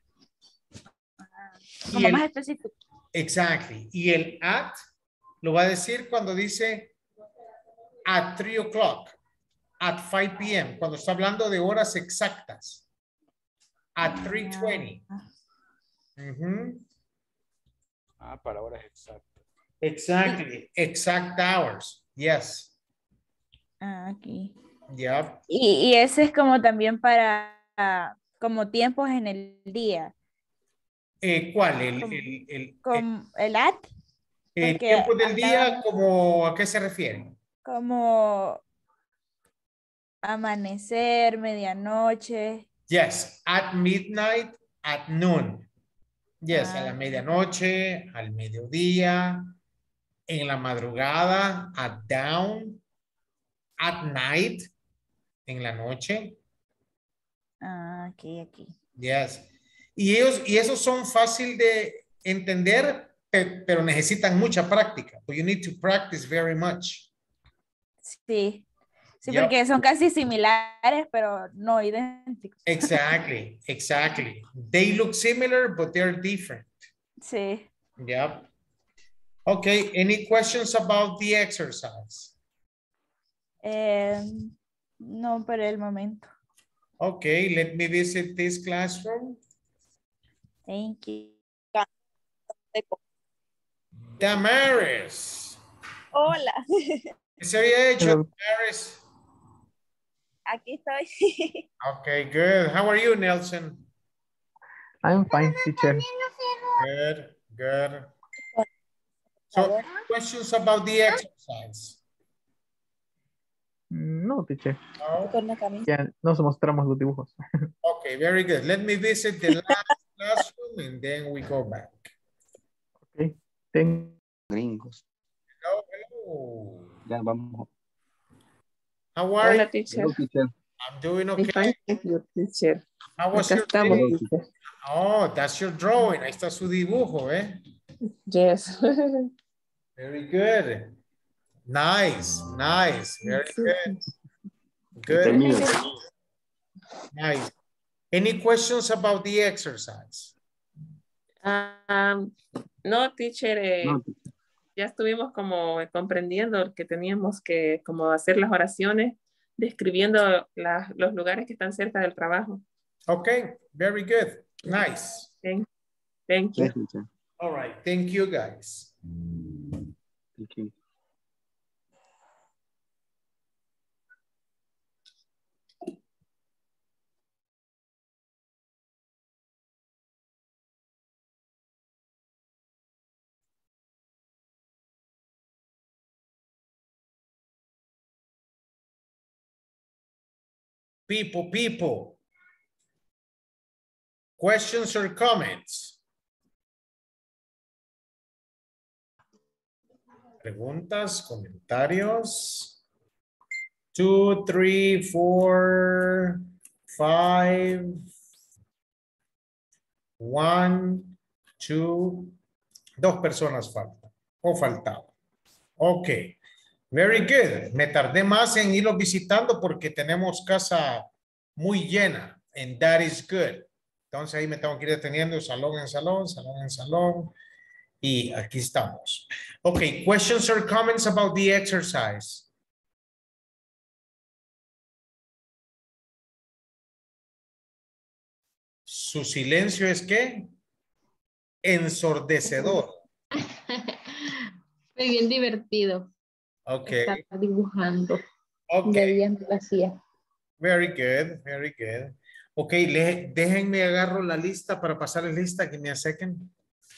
Y Como el- más específico. Exactly. Y el at lo va a decir cuando dice at three o'clock, at five p m, cuando está hablando de horas exactas. At three twenty. Ujú. Ah, para horas exactas. Exactly. Exact hours. Yes. Ah, ok. Yep. Y, y ese es como también para ah, como tiempos en el día. Eh, ¿Cuál? El, Como- el, el, Como el at, el porque tiempo del día, hablábamos- como, ¿a qué se refiere? como amanecer, medianoche. Yes, at midnight, at noon. Yes, a la Ah. medianoche, al mediodía, en la madrugada, at down, at night, en la noche. Ah, aquí, aquí. Yes. Y ellos, y esos son fácil de entender, pe- pero necesitan mucha práctica. You need to practice very much. Sí. Sí, Yep. porque son casi similares, pero no idénticos. Exactly, exactly. They look similar, but they're different. Sí. Yep. Okay, any questions about the exercise? Eh, no por el momento. Okay, let me visit this classroom. Thank you. Damaris. Hola, ¿Qué se había hecho, Hello. Damaris? aquí estoy. Okay, good. How are you, Nelson? I'm fine, teacher. Good, good. So, questions about the exercise? No, teacher. No? Con la camisa. Ya nos mostramos los dibujos. Okay, very good. Let me visit the last classroom and then we go back. Okay. Ten- Gringos. Hello, hello. Ya vamos. How are Hola, you? teacher. Hello, teacher. I'm doing I'm okay. fine, thank you, teacher. How was Acá your estamos, day? teacher. Oh, that's your drawing. Ahí está su dibujo, ¿eh? Yes. Very good. Nice, nice. Very good. Good. Nice. Any questions about the exercise? Um, no, teacher, eh, No. ya estuvimos como comprendiendo que teníamos que como hacer las oraciones describiendo la- los lugares que están cerca del trabajo. Okay, very good. Nice. Thank, thank you. Yes, teacher. All right, thank you guys. Thank you. People, people. Questions or comments? Preguntas, comentarios. Two, three, four, five. One, two. Dos personas faltan. O faltaba. Ok. Very good. Me tardé más en irlos visitando porque tenemos casa muy llena. And that is good. Entonces ahí me tengo que ir deteniendo salón en salón, salón en salón. Y aquí estamos. Ok. Questions or comments about the exercise? Su silencio es ¿qué? Ensordecedor. Fue bien divertido. Ok. Estaba dibujando. Ok. De día me lo hacía. Very good, very good. Ok, le, déjenme agarro la lista para pasar la lista. Give me a second.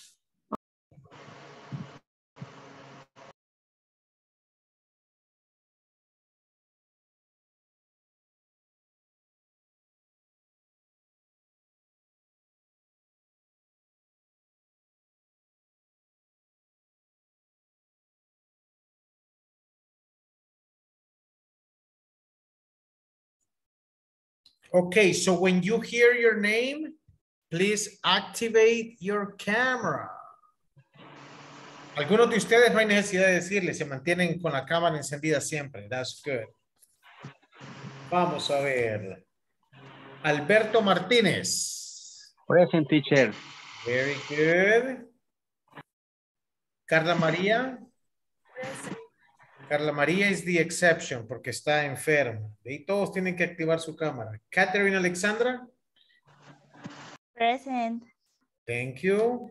Okay, so when you hear your name, please activate your camera. Algunos de ustedes no hay necesidad de decirle, se mantienen con la cámara encendida siempre. That's good. Vamos a ver. Alberto Martínez. Present, teacher. Very good. Carla María. Carla María is the exception porque está enferma. Y todos tienen que activar su cámara. Catherine Alexandra. Present. Thank you.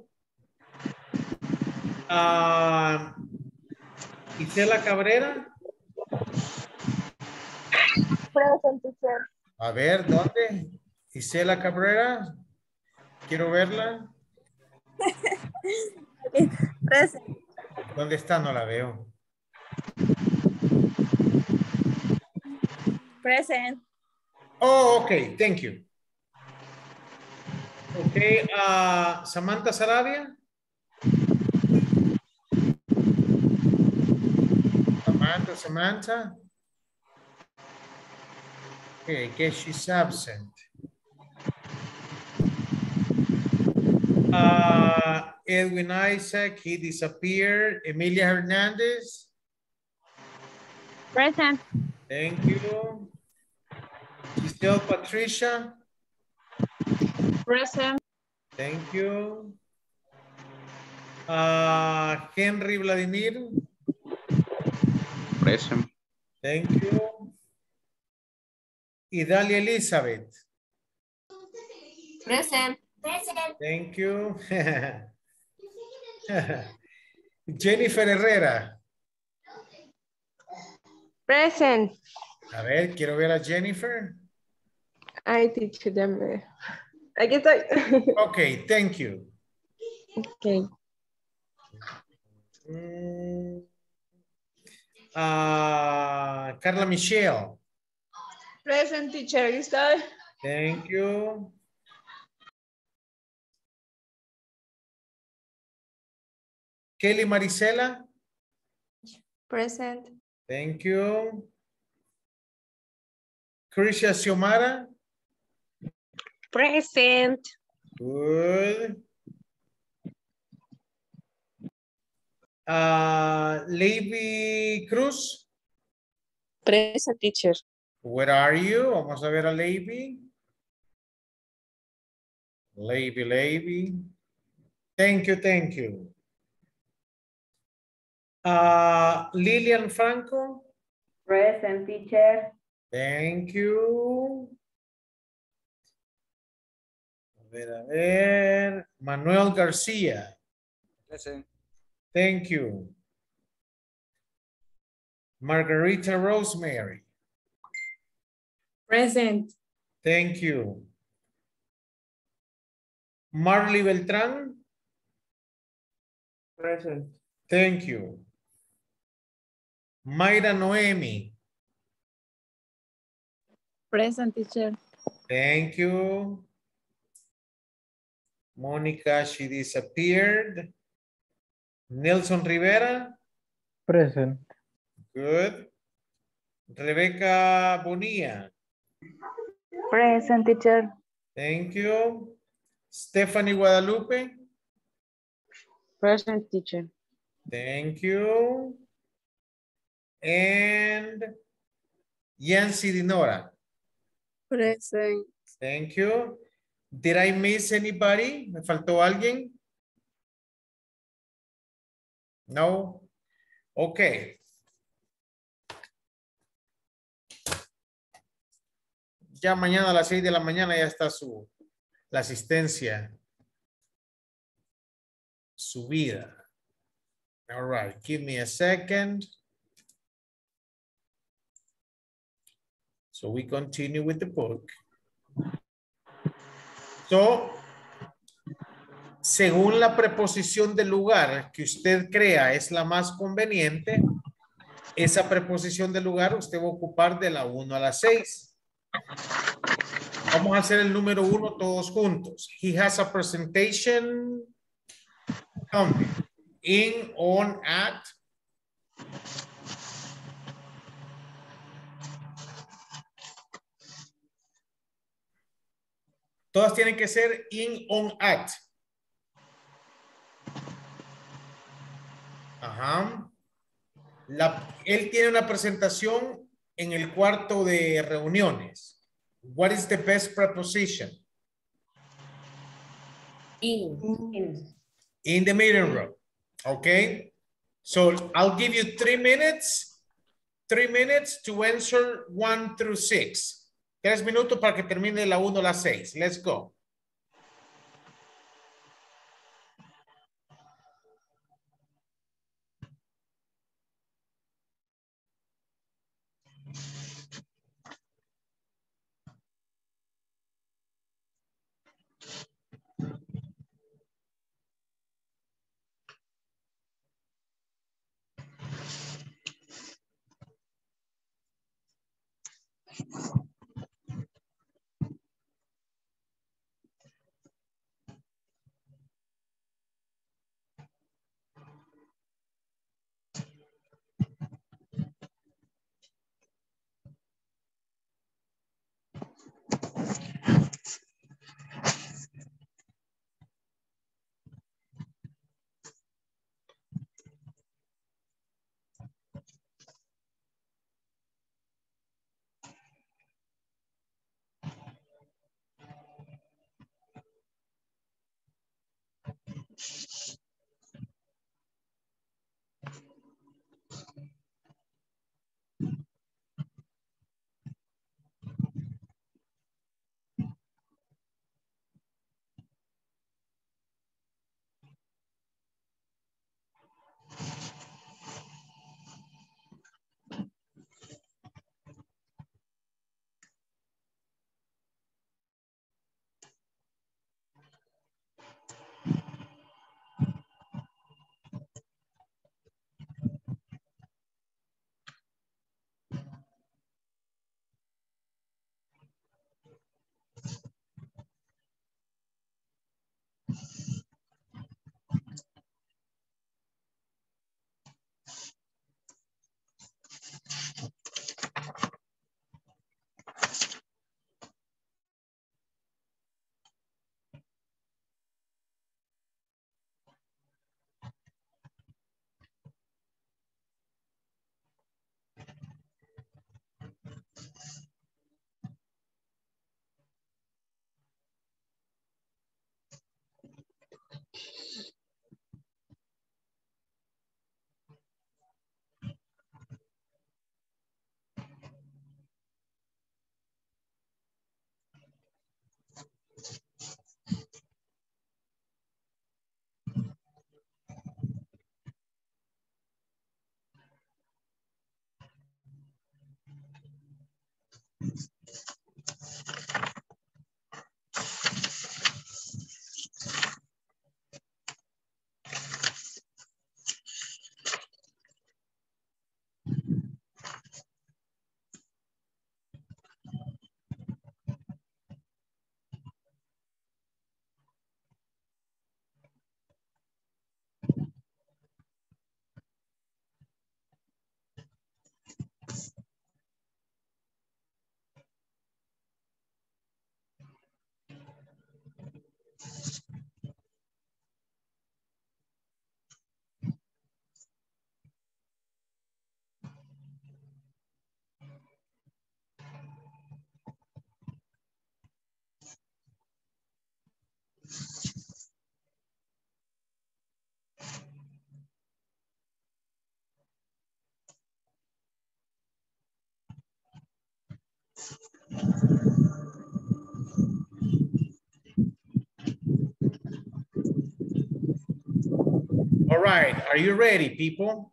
Uh, Isela Cabrera. Present, teacher. A ver, ¿dónde? Isela Cabrera. Quiero verla. Present. ¿Dónde está? No la veo. Present. Oh, okay. Thank you. Okay. Uh, Samantha Sarabia. Samantha, Samantha. Okay, I guess she's absent. Uh, Edwin Isaac, he disappeared. Emilia Hernandez. Present. Thank you. Giselle Patricia. Present. Thank you. Uh, Henry Vladimir. Present. Thank you. Idalia Elizabeth. Present. Present. Thank you. Jennifer Herrera. Present. A ver, quiero ver a Jennifer. Ay, teacher, dame. Aquí estoy. Okay, thank you. Okay. Mm. Uh, Carla Michelle. Present, teacher. Aquí estoy. Thank you. Kelly Marisela. Present. Thank you. Krisha Xiomara. Present. Good. Uh, Levy Cruz. Present, teacher. Where are you? Vamos a ver a Levy. Levy, Levy. Thank you, thank you. Uh, Lilian Franco. Present, teacher. Thank you. A ver, a ver. Manuel García. Present. Thank you. Margarita Rosemary. Present. Thank you. Marley Beltrán. Present. Thank you. Mayra Noemi. Present, teacher. Thank you. Monica, she disappeared. Nelson Rivera. Present. Good. Rebecca Bonilla. Present, teacher. Thank you. Stephanie Guadalupe. Present, teacher. Thank you. And Yancy Dinora. Present. Thank you. Did I miss anybody? ¿Me faltó alguien? No. Okay. Ya mañana a las seis de la mañana ya está su la asistencia subida. All right. Give me a second. So we continue with the book. So, según la preposición del lugar que usted crea es la más conveniente, esa preposición del lugar usted va a ocupar de la uno a la seis. Vamos a hacer el número uno todos juntos. He has a presentation coming in, on, at. Todas tienen que ser in, on, at. Ajá. La, él tiene una presentación en el cuarto de reuniones. What is the best preposition? In. In. In the meeting room. Okay. So I'll give you three minutes. Three minutes to answer one through six. Tres minutos para que termine la uno a la seis. Let's go. All right, are you ready, people?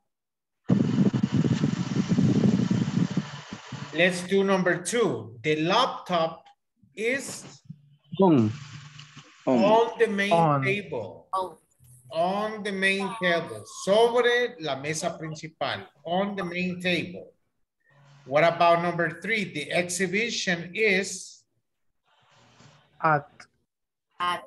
Let's do number two. The laptop is On. On. on the main On. table. On the main table. Sobre la mesa principal. On the main table. What about number three? The exhibition is At. At.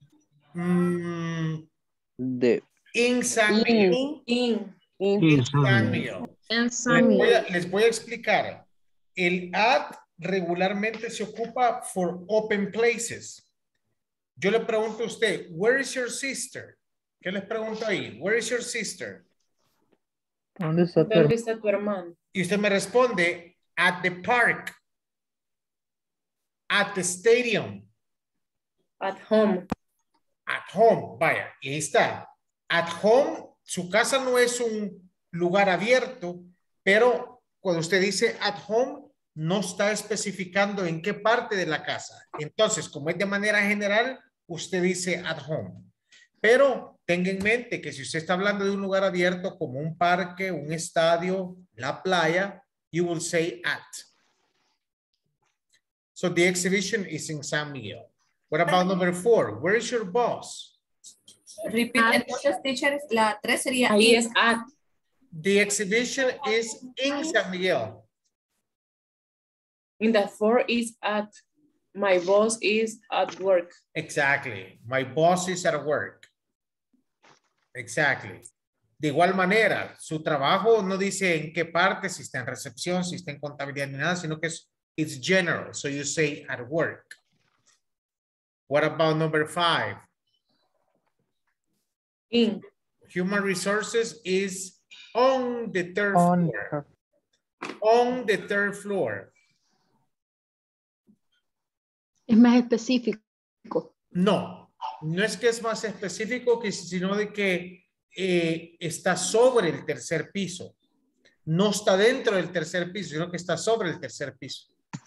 mm, The. in San Miguel. In. In San Miguel. En Les San voy, a, Miguel. les voy a explicar. El at regularmente se ocupa for open places. Yo le pregunto a usted, where is your sister? ¿Qué les pregunto ahí? Where is your sister? ¿Dónde está tu ¿Dónde está tu hermano? Y usted me responde, at the park, at the stadium, At home. at home. Vaya, y ahí está. At home, su casa no es un lugar abierto, pero cuando usted dice at home, no está especificando en qué parte de la casa. Entonces, como es de manera general, usted dice at home. Pero tenga en mente que si usted está hablando de un lugar abierto como un parque, un estadio, la playa, you will say at. So the exhibition is in San Miguel. What about number four? Where is your boss? Repeat. Entonces, teacher, la tres sería Ahí in. es at. The exhibition is in San Miguel. In the four is at. My boss is at work. Exactly. My boss is at work. Exactly. De igual manera, su trabajo no dice en qué parte, si está en recepción, si está en contabilidad ni nada, sino que es it's general. So you say at work. What about number five? In. Human resources is on the third On. floor. On the third floor. Es más específico. No, no es que es más específico, que, sino de que eh, está sobre el tercer piso. No está dentro del tercer piso, sino que está sobre el tercer piso.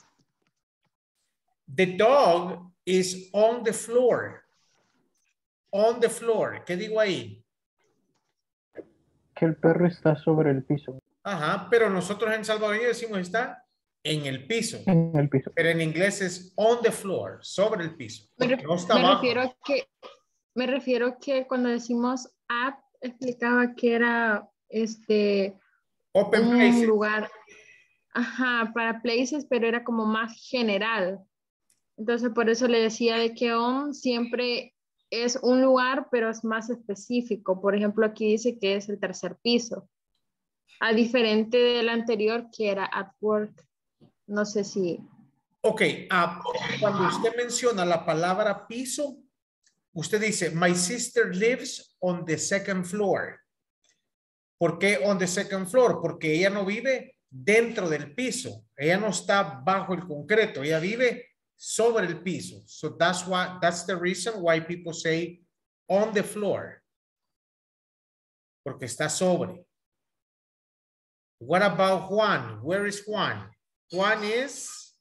The dog is on the floor. On the floor. ¿Qué digo ahí? Que el perro está sobre el piso. Ajá, pero nosotros en salvadoreño decimos está en el piso. En el piso. Pero en inglés es on the floor, sobre el piso. Me, ref- No está me abajo. refiero a que me refiero que cuando decimos at explicaba que era este Open un places. lugar, ajá, para places, pero era como más general. Entonces por eso le decía de que on siempre es un lugar, pero es más específico. Por ejemplo, aquí dice que es el tercer piso. A diferente del anterior que era at work. No sé si... Ok, ah, cuando usted menciona la palabra piso, usted dice, my sister lives on the second floor. ¿Por qué on the second floor? Porque ella no vive dentro del piso. Ella no está bajo el concreto. Ella vive sobre el piso. So that's why, that's the reason why people say on the floor. Porque está sobre. What about Juan? Where is Juan? Juan is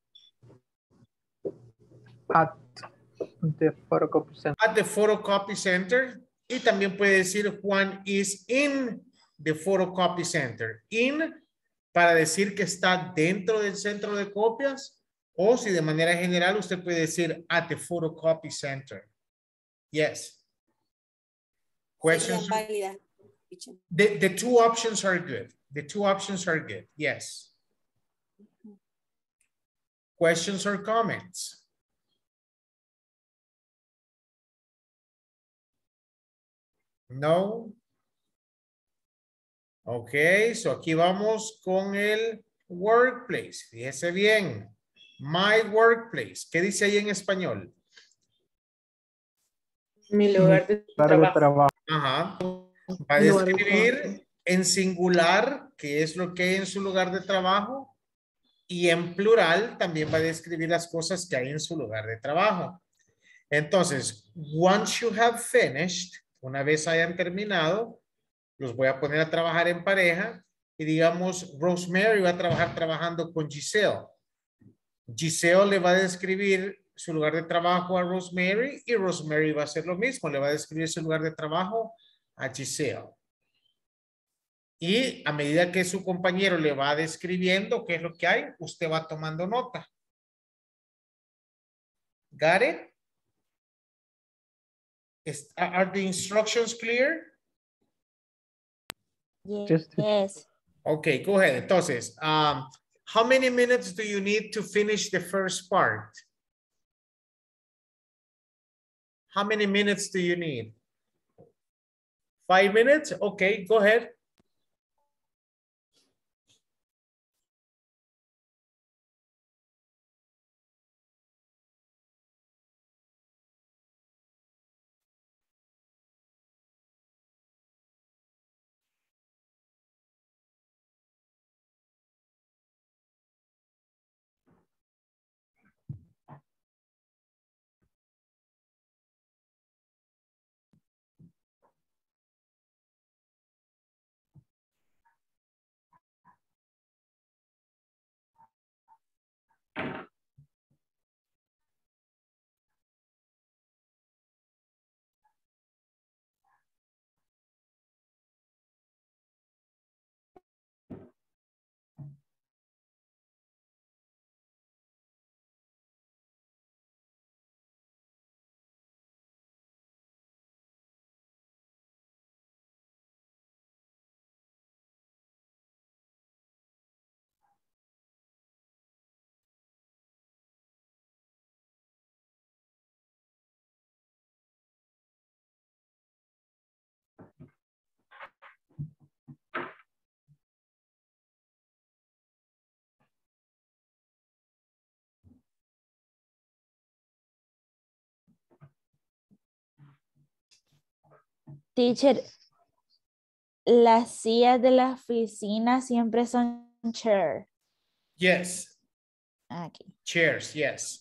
At the photocopy center. at the photocopy center. Y también puede decir Juan is in the photocopy center. In para decir que está dentro del centro de copias. O si de manera general usted puede decir at the photocopy center. Yes. Questions? Válida. The, the two options are good. The two options are good. Yes. Questions or comments? No. Ok, so aquí vamos con el workplace. Fíjese bien. My workplace. ¿Qué dice ahí en español? Mi lugar de Lugar de trabajo. trabajo. Ajá. Va a describir en singular qué es lo que hay en su lugar de trabajo y en plural también va a describir las cosas que hay en su lugar de trabajo. Entonces, once you have finished, una vez hayan terminado, los voy a poner a trabajar en pareja y digamos, Rosemary va a trabajar trabajando con Giselle. Giselle le va a describir su lugar de trabajo a Rosemary y Rosemary va a hacer lo mismo, le va a describir su lugar de trabajo a Giselle. Y a medida que su compañero le va describiendo qué es lo que hay, usted va tomando nota. Got it? Is, are the instructions clear? Yes. Okay, go ahead. Entonces, um, how many minutes do you need to finish the first part? How many minutes do you need? Five minutes? Okay, go ahead. Teacher, las sillas de la oficina siempre son chair. Yes. Aquí. Chairs, yes.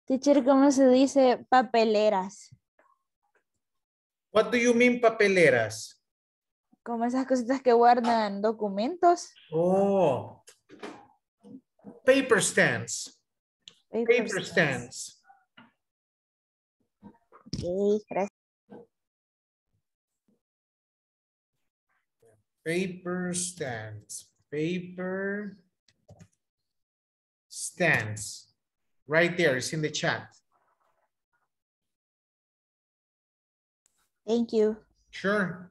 Teacher, ¿cómo se dice papeleras? What do you mean papeleras? Como esas cositas que guardan documentos. Oh, paper stands. Paper, Paper stands. Ok, gracias. Paper stands. Paper stands. Right there, it's in the chat. Thank you. Sure.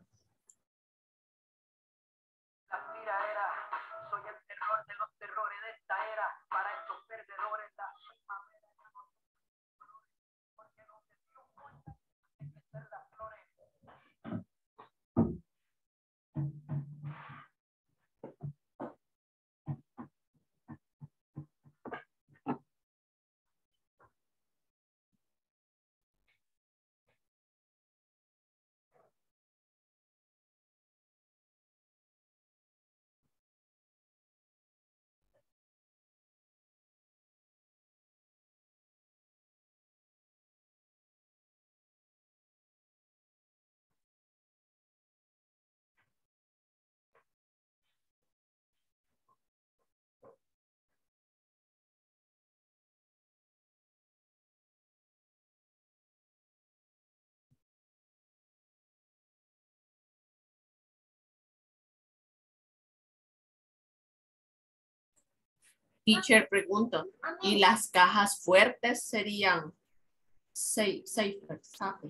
Teacher, pregunto, ¿y las cajas fuertes serían safe, safer, safe?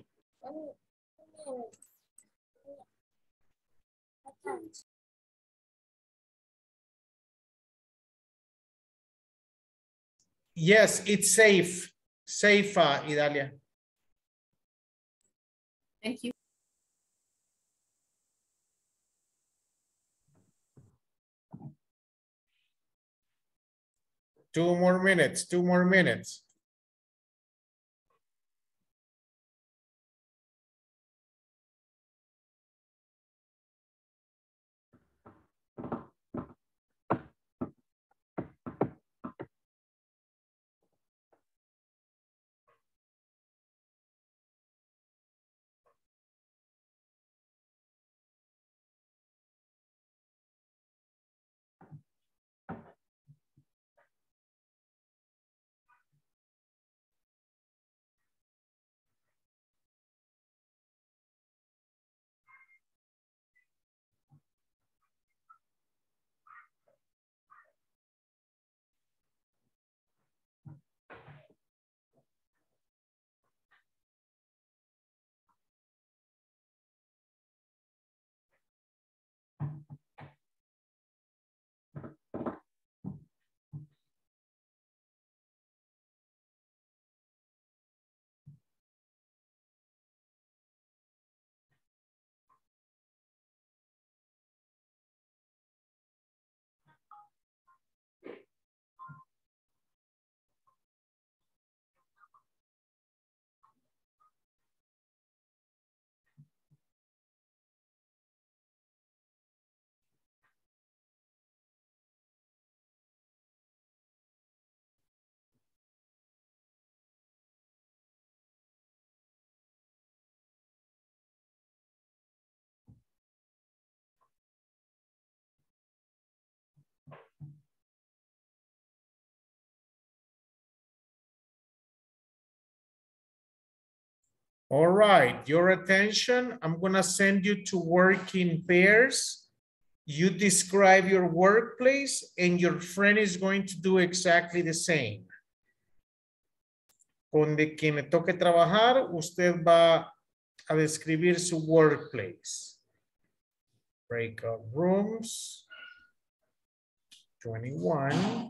Yes, it's safe. Safe, uh, Idalia. Thank you. Two more minutes, two more minutes. All right, your attention. I'm gonna send you to work in pairs. You describe your workplace and your friend is going to do exactly the same. Con de quien le toque trabajar, usted va a describir su workplace. Breakout rooms. twenty-one.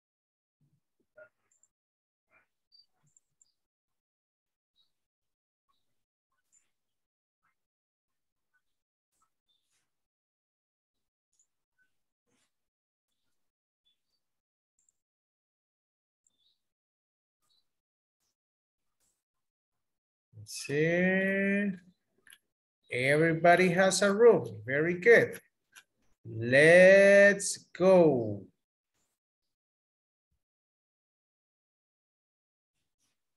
Let's see. Everybody has a room. Very good. Let's go.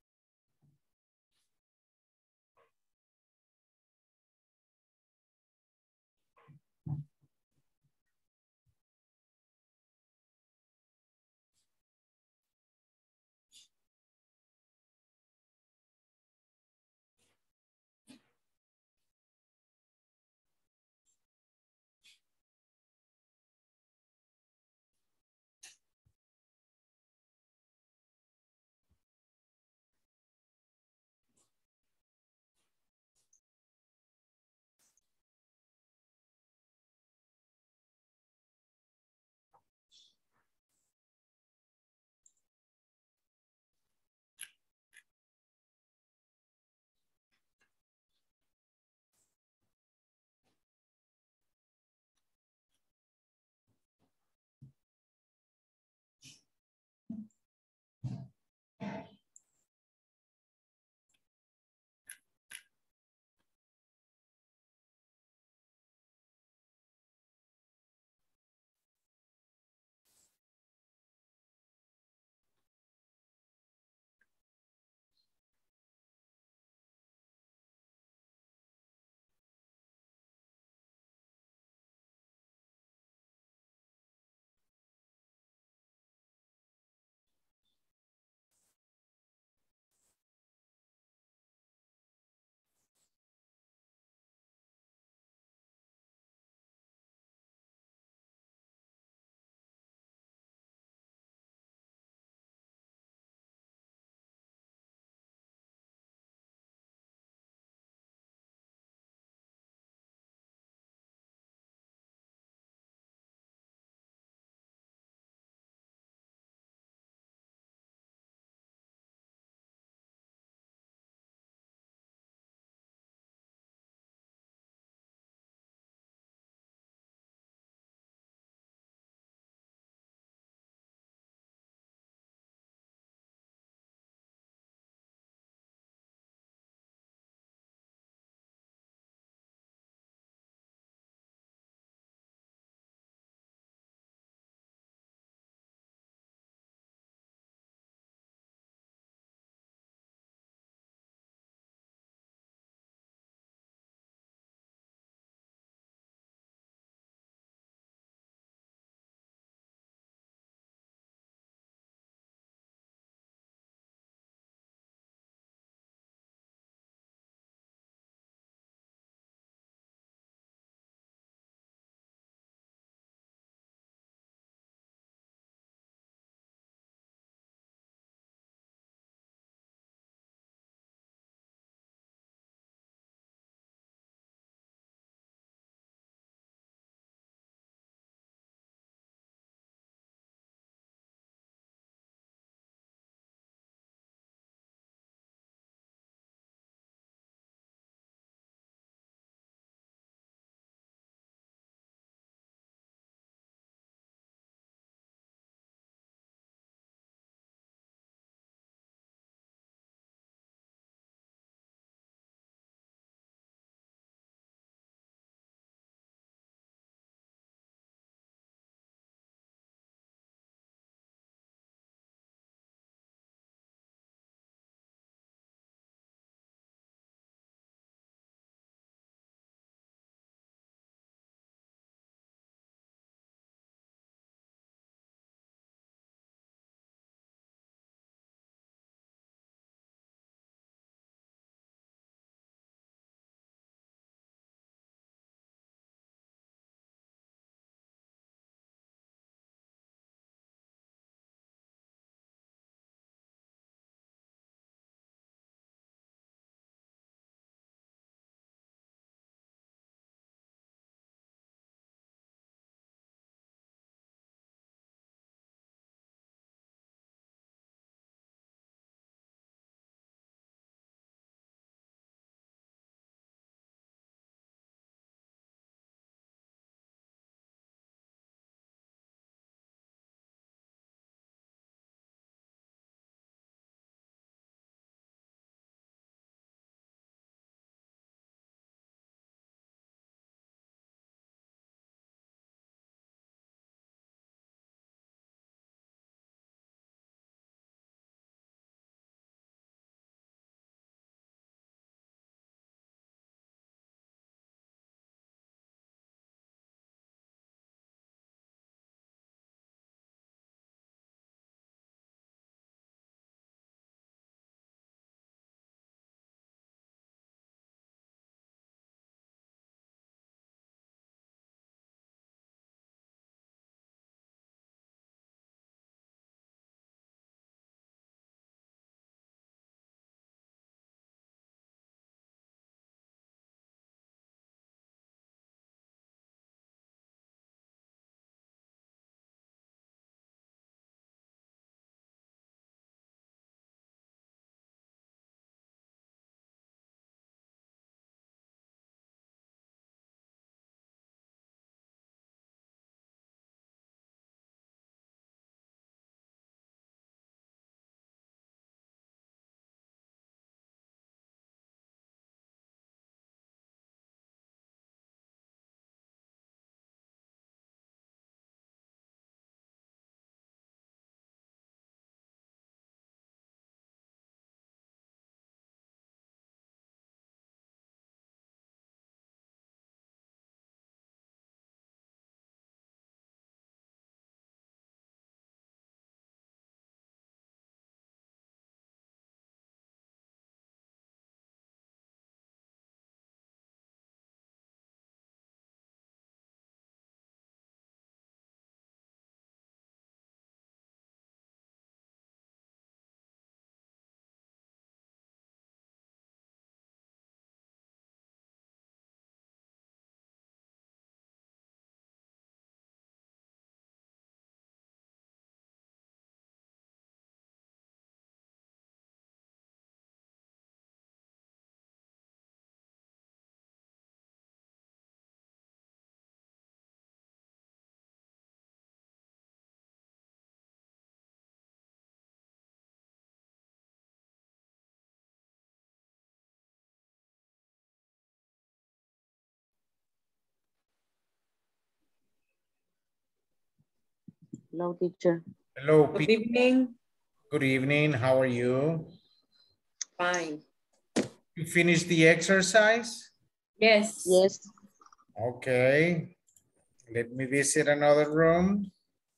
Hello, teacher. Hello, Good Pete. evening. Good evening. How are you? Fine. You finished the exercise? Yes. Yes. Okay. Let me visit another room.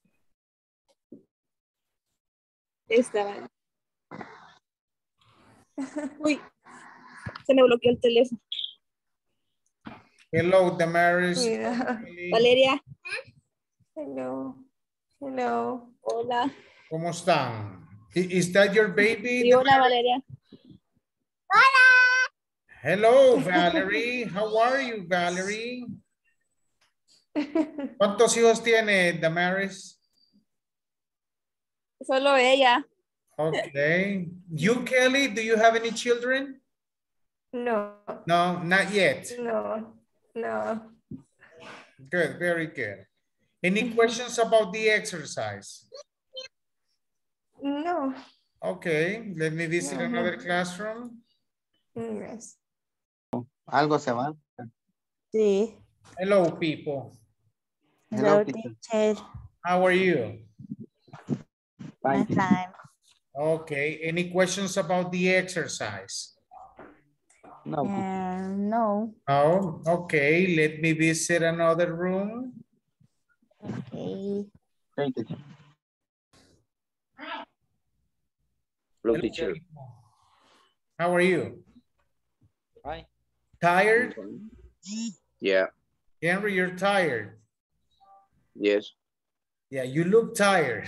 Esta. Uy, se me bloqueó el teléfono. Hello, Damaris. Mira. Valeria. Hello. Hello. Hola. ¿Cómo están? I- Is that your baby? Sí, hola, Valeria. Hello, Valerie. How are you, Valerie? ¿Cuántos hijos tiene Damaris? Solo ella. Okay. You, Kelly, do you have any children? No. No, not yet. No. No. Good, very good. Any questions about the exercise? No. Okay, let me visit No. another classroom. Yes. Algo se va. Sí. Hello, people. Hello, Hello, teacher. teacher. How are you? I'm fine. Okay, any questions about the exercise? No. Uh, no. No? Okay, let me visit another room. Okay. Thank you. Hello, teacher. How are you? Hi. Tired? Yeah. Henry, you're tired. Yes. Yeah, you look tired.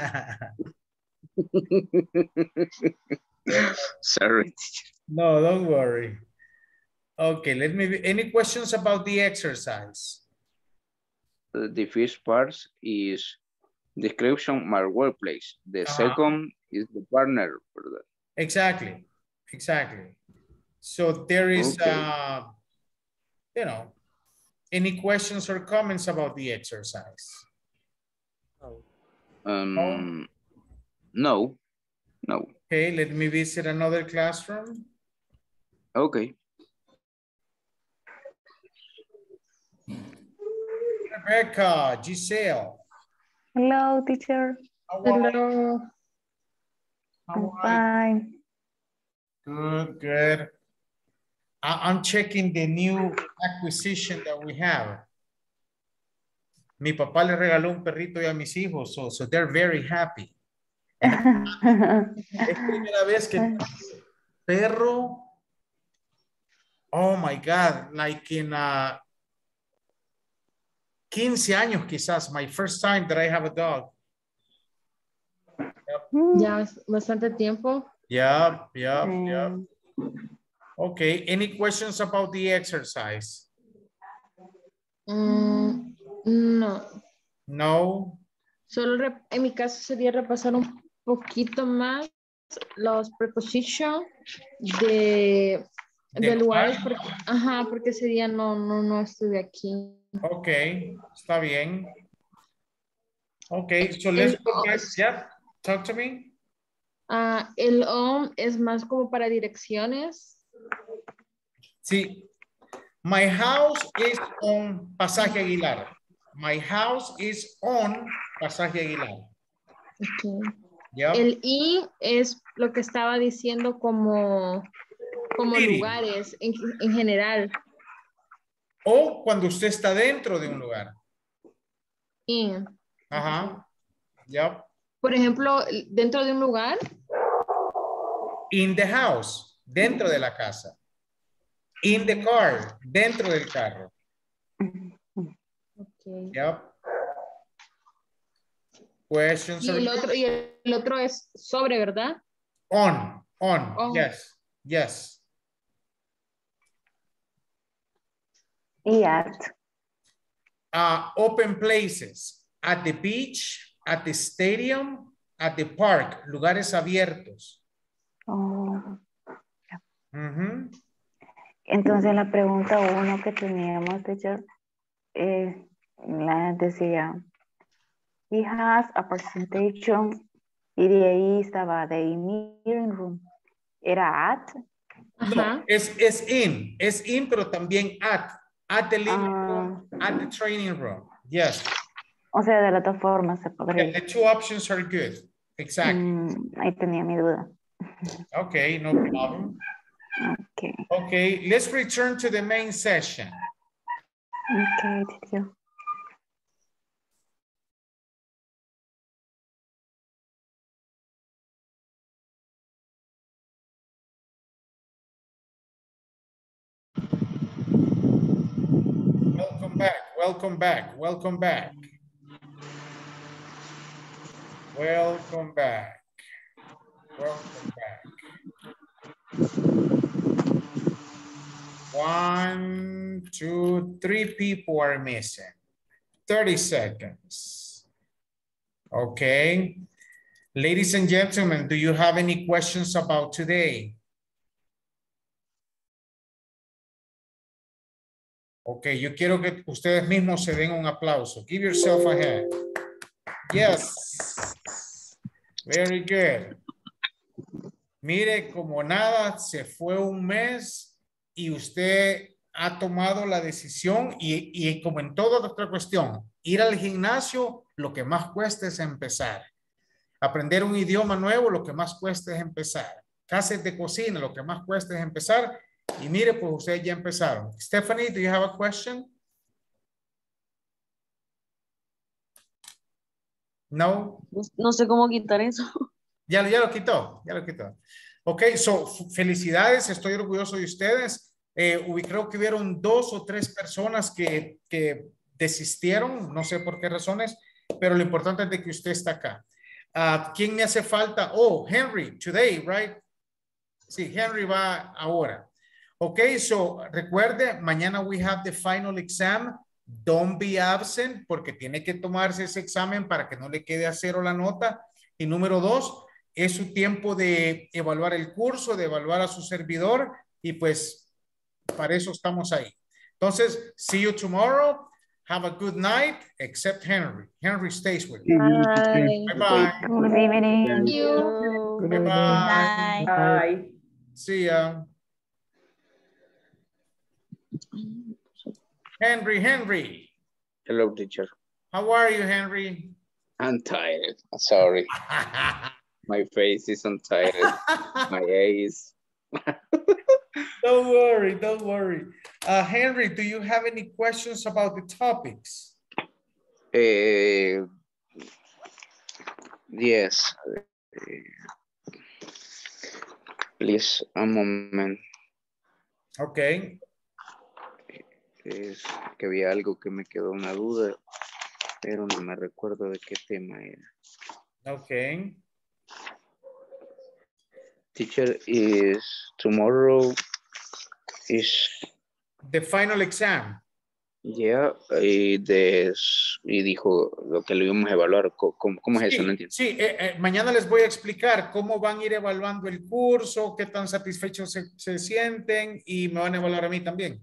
Sorry. No, don't worry. Okay, let me, any questions about the exercise? The first part is description my workplace. The Uh-huh. second is the partner for that. Exactly, exactly. So there is, Okay. uh, you know, any questions or comments about the exercise? Um, no, no. Okay, let me visit another classroom. Okay. Rebecca, Giselle. Hello, teacher. How are Hello. How I'm are you? fine. Good, good. I- I'm checking the new acquisition that we have. Mi papá le regaló un perrito ya a mis hijos, so, so they're very happy. Es primera vez que perro. Oh my God, like in uh, quince años quizás, my first time that I have a dog. Ya es bastante tiempo. Yep, yep, yep. Okay, any questions about the exercise? Mm, no. No. Solo rep- en mi caso sería repasar un poquito más los prepositions de, de, De lugares, lugar. porque, ajá, porque ese día no, no, no estuve aquí. Ok, está bien. Okay, so let's El- go back. Yeah, talk to me. Ah, el on es más como para direcciones. Sí. My house is on Pasaje Aguilar. My house is on Pasaje Aguilar. Okay. Yep. El I es lo que estaba diciendo como, como City. lugares en, en general. O cuando usted está dentro de un lugar. In. Ajá. Yep. Por ejemplo, dentro de un lugar. In the house, dentro de la casa. In the car, dentro del carro. Okay. Yep. Questions Y or- el otro, y el otro es sobre, ¿verdad? On, on, On. yes, yes. Y at. Uh, open places, at the beach, at the stadium, at the park, lugares abiertos. Oh. Ujú. Entonces la pregunta uno que teníamos, teacher, eh, la decía, he has a presentation, y de ahí estaba the meeting room. ¿Era at? No, es, es in, es in, pero también at, at the living room, at the training room, yes. O sea, de las dos formas se podría. The two options are good. Exactly. Mm, ahí tenía mi duda. Okay, no problem. Okay. Okay, let's return to the main session. Okay, teacher. Welcome back, welcome back, welcome back. Welcome back. Welcome back. One, two, three people are missing. thirty seconds. Okay. Ladies and gentlemen, do you have any questions about today? Ok, yo quiero que ustedes mismos se den un aplauso. Give yourself a hand. Yes. Very good. Mire, como nada, se fue un mes y usted ha tomado la decisión y, y como en toda otra cuestión, ir al gimnasio, lo que más cuesta es empezar. Aprender un idioma nuevo, lo que más cuesta es empezar. Clases de cocina, lo que más cuesta es empezar. Y mire, pues ustedes ya empezaron. Stephanie, do you have a question? No. No sé cómo quitar eso. Ya, ya lo quitó, ya lo quitó. Ok, so, felicidades, estoy orgulloso de ustedes. Eh, creo que hubieron dos o tres personas que, que desistieron, no sé por qué razones, pero lo importante es de que usted está acá. Uh, ¿Quién me hace falta? Oh, Henry, today, right? Sí, Henry va ahora. Ok, so recuerde, mañana we have the final exam. Don't be absent porque tiene que tomarse ese examen para que no le quede a cero la nota. Y número dos, es su tiempo de evaluar el curso, de evaluar a su servidor y pues para eso estamos ahí. Entonces, see you tomorrow. Have a good night, except Henry. Henry stays with you. Bye. Bye-bye. Good evening. Thank you. Bye-bye. Bye. See ya. Henry, Henry. Hello, teacher. How are you, Henry? I'm tired. Sorry. My face isn't tired. My eyes. Don't worry, don't worry. Uh, Henry, do you have any questions about the topics? Uh, yes. Uh, please, a moment. Okay. Es que había algo que me quedó una duda, pero no me recuerdo de qué tema era. Okay. Teacher, is tomorrow is the final exam. Yeah, y, de, y dijo lo que lo íbamos a evaluar. ¿Cómo, cómo es sí, eso? No entiendo. Sí, eh, eh, mañana les voy a explicar cómo van a ir evaluando el curso, qué tan satisfechos se, se sienten y me van a evaluar a mí también.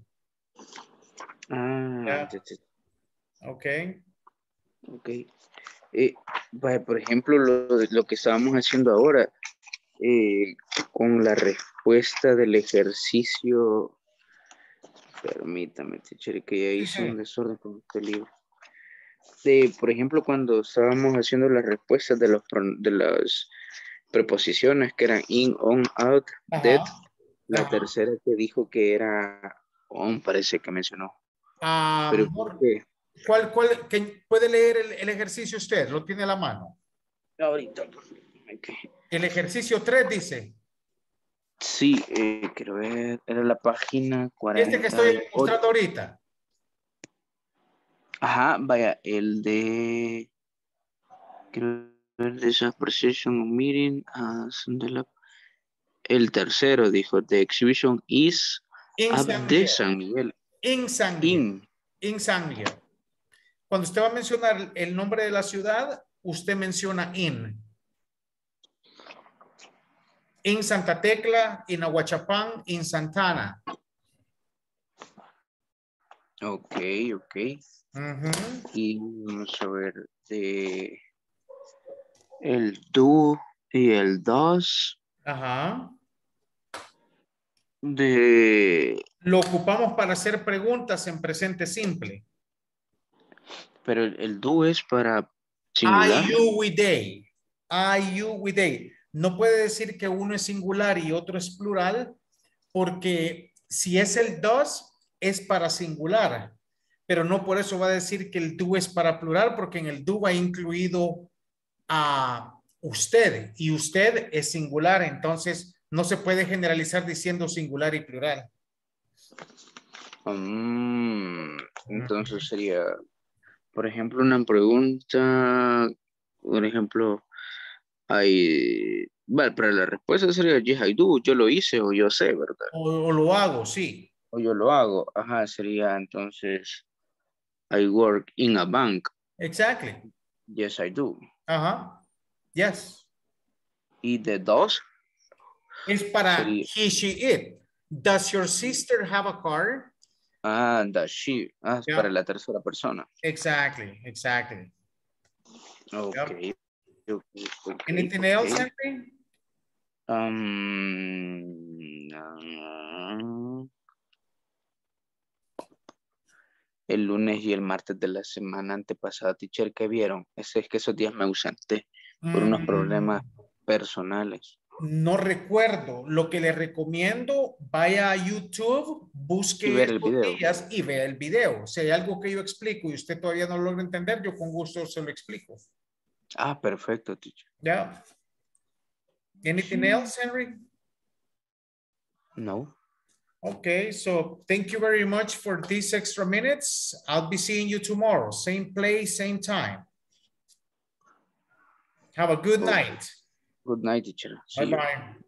Ah, yeah. Ok. Ok. Eh, por ejemplo, lo, lo que estábamos haciendo ahora, eh, con la respuesta del ejercicio, permítame, teacher, que ya hice un desorden con este libro. De, por ejemplo, cuando estábamos haciendo las respuestas de, los, de las preposiciones que eran in, on, out, Ajá. that, la Ajá. tercera que dijo que era on, parece que mencionó. Ah, Pero ¿por qué? ¿Cuál, cuál, que puede leer el, el ejercicio usted? ¿Lo tiene a la mano? Ahorita. Okay. El ejercicio tres dice. Sí, eh, quiero ver, era la página cuarenta. Este que estoy mostrando ahorita. Ajá, vaya, el de... Quiero ver, de esa precision meeting. Uh, la, el tercero dijo, the exhibition is in at de San Miguel. In San Miguel. In. In San Miguel. Cuando usted va a mencionar el nombre de la ciudad, usted menciona in. En Santa Tecla, en Aguachapán, en Santana. Ok, ok. Uh-huh. Y vamos a ver de el do y el dos. Ajá. De... Lo ocupamos para hacer preguntas en presente simple. Pero el, el do es para singular. I, you, we, they. I, you, we, they. No puede decir que uno es singular y otro es plural, porque si es el does, es para singular. Pero no por eso va a decir que el do es para plural, porque en el do va incluido a usted, y usted es singular, entonces no se puede generalizar diciendo singular y plural. Mm, entonces sería, por ejemplo, una pregunta, por ejemplo, hay, vale, para la respuesta sería yes, I do, yo lo hice o yo sé, ¿verdad? O, o lo hago, sí. O yo lo hago, ajá, sería entonces I work in a bank. Exactly. Yes, I do. Ajá. Yes. Y the does es para sería, he, she, it. Does your sister have a car? Ah, does she, ah, es Yeah. para la tercera persona. Exactly, exactly. Okay. Yep. Okay, okay, Anything okay. else, Henry? Um, uh, el lunes y el martes de la semana antepasada, teacher, ¿qué vieron? Es, es que esos días me ausenté por unos Mm, problemas personales. No recuerdo. Lo que le recomiendo, vaya a YouTube, busque Y ver el estos video. días y vea el video. Si hay algo que yo explico y usted todavía no lo logra entender, yo con gusto se lo explico. Ah, perfecto, teacher. Yeah. Anything else, Henry? No. Okay, so thank you very much for these extra minutes. I'll be seeing you tomorrow. Same place, same time. Have a good Okay. night. Good night, teacher. See you. Bye-bye.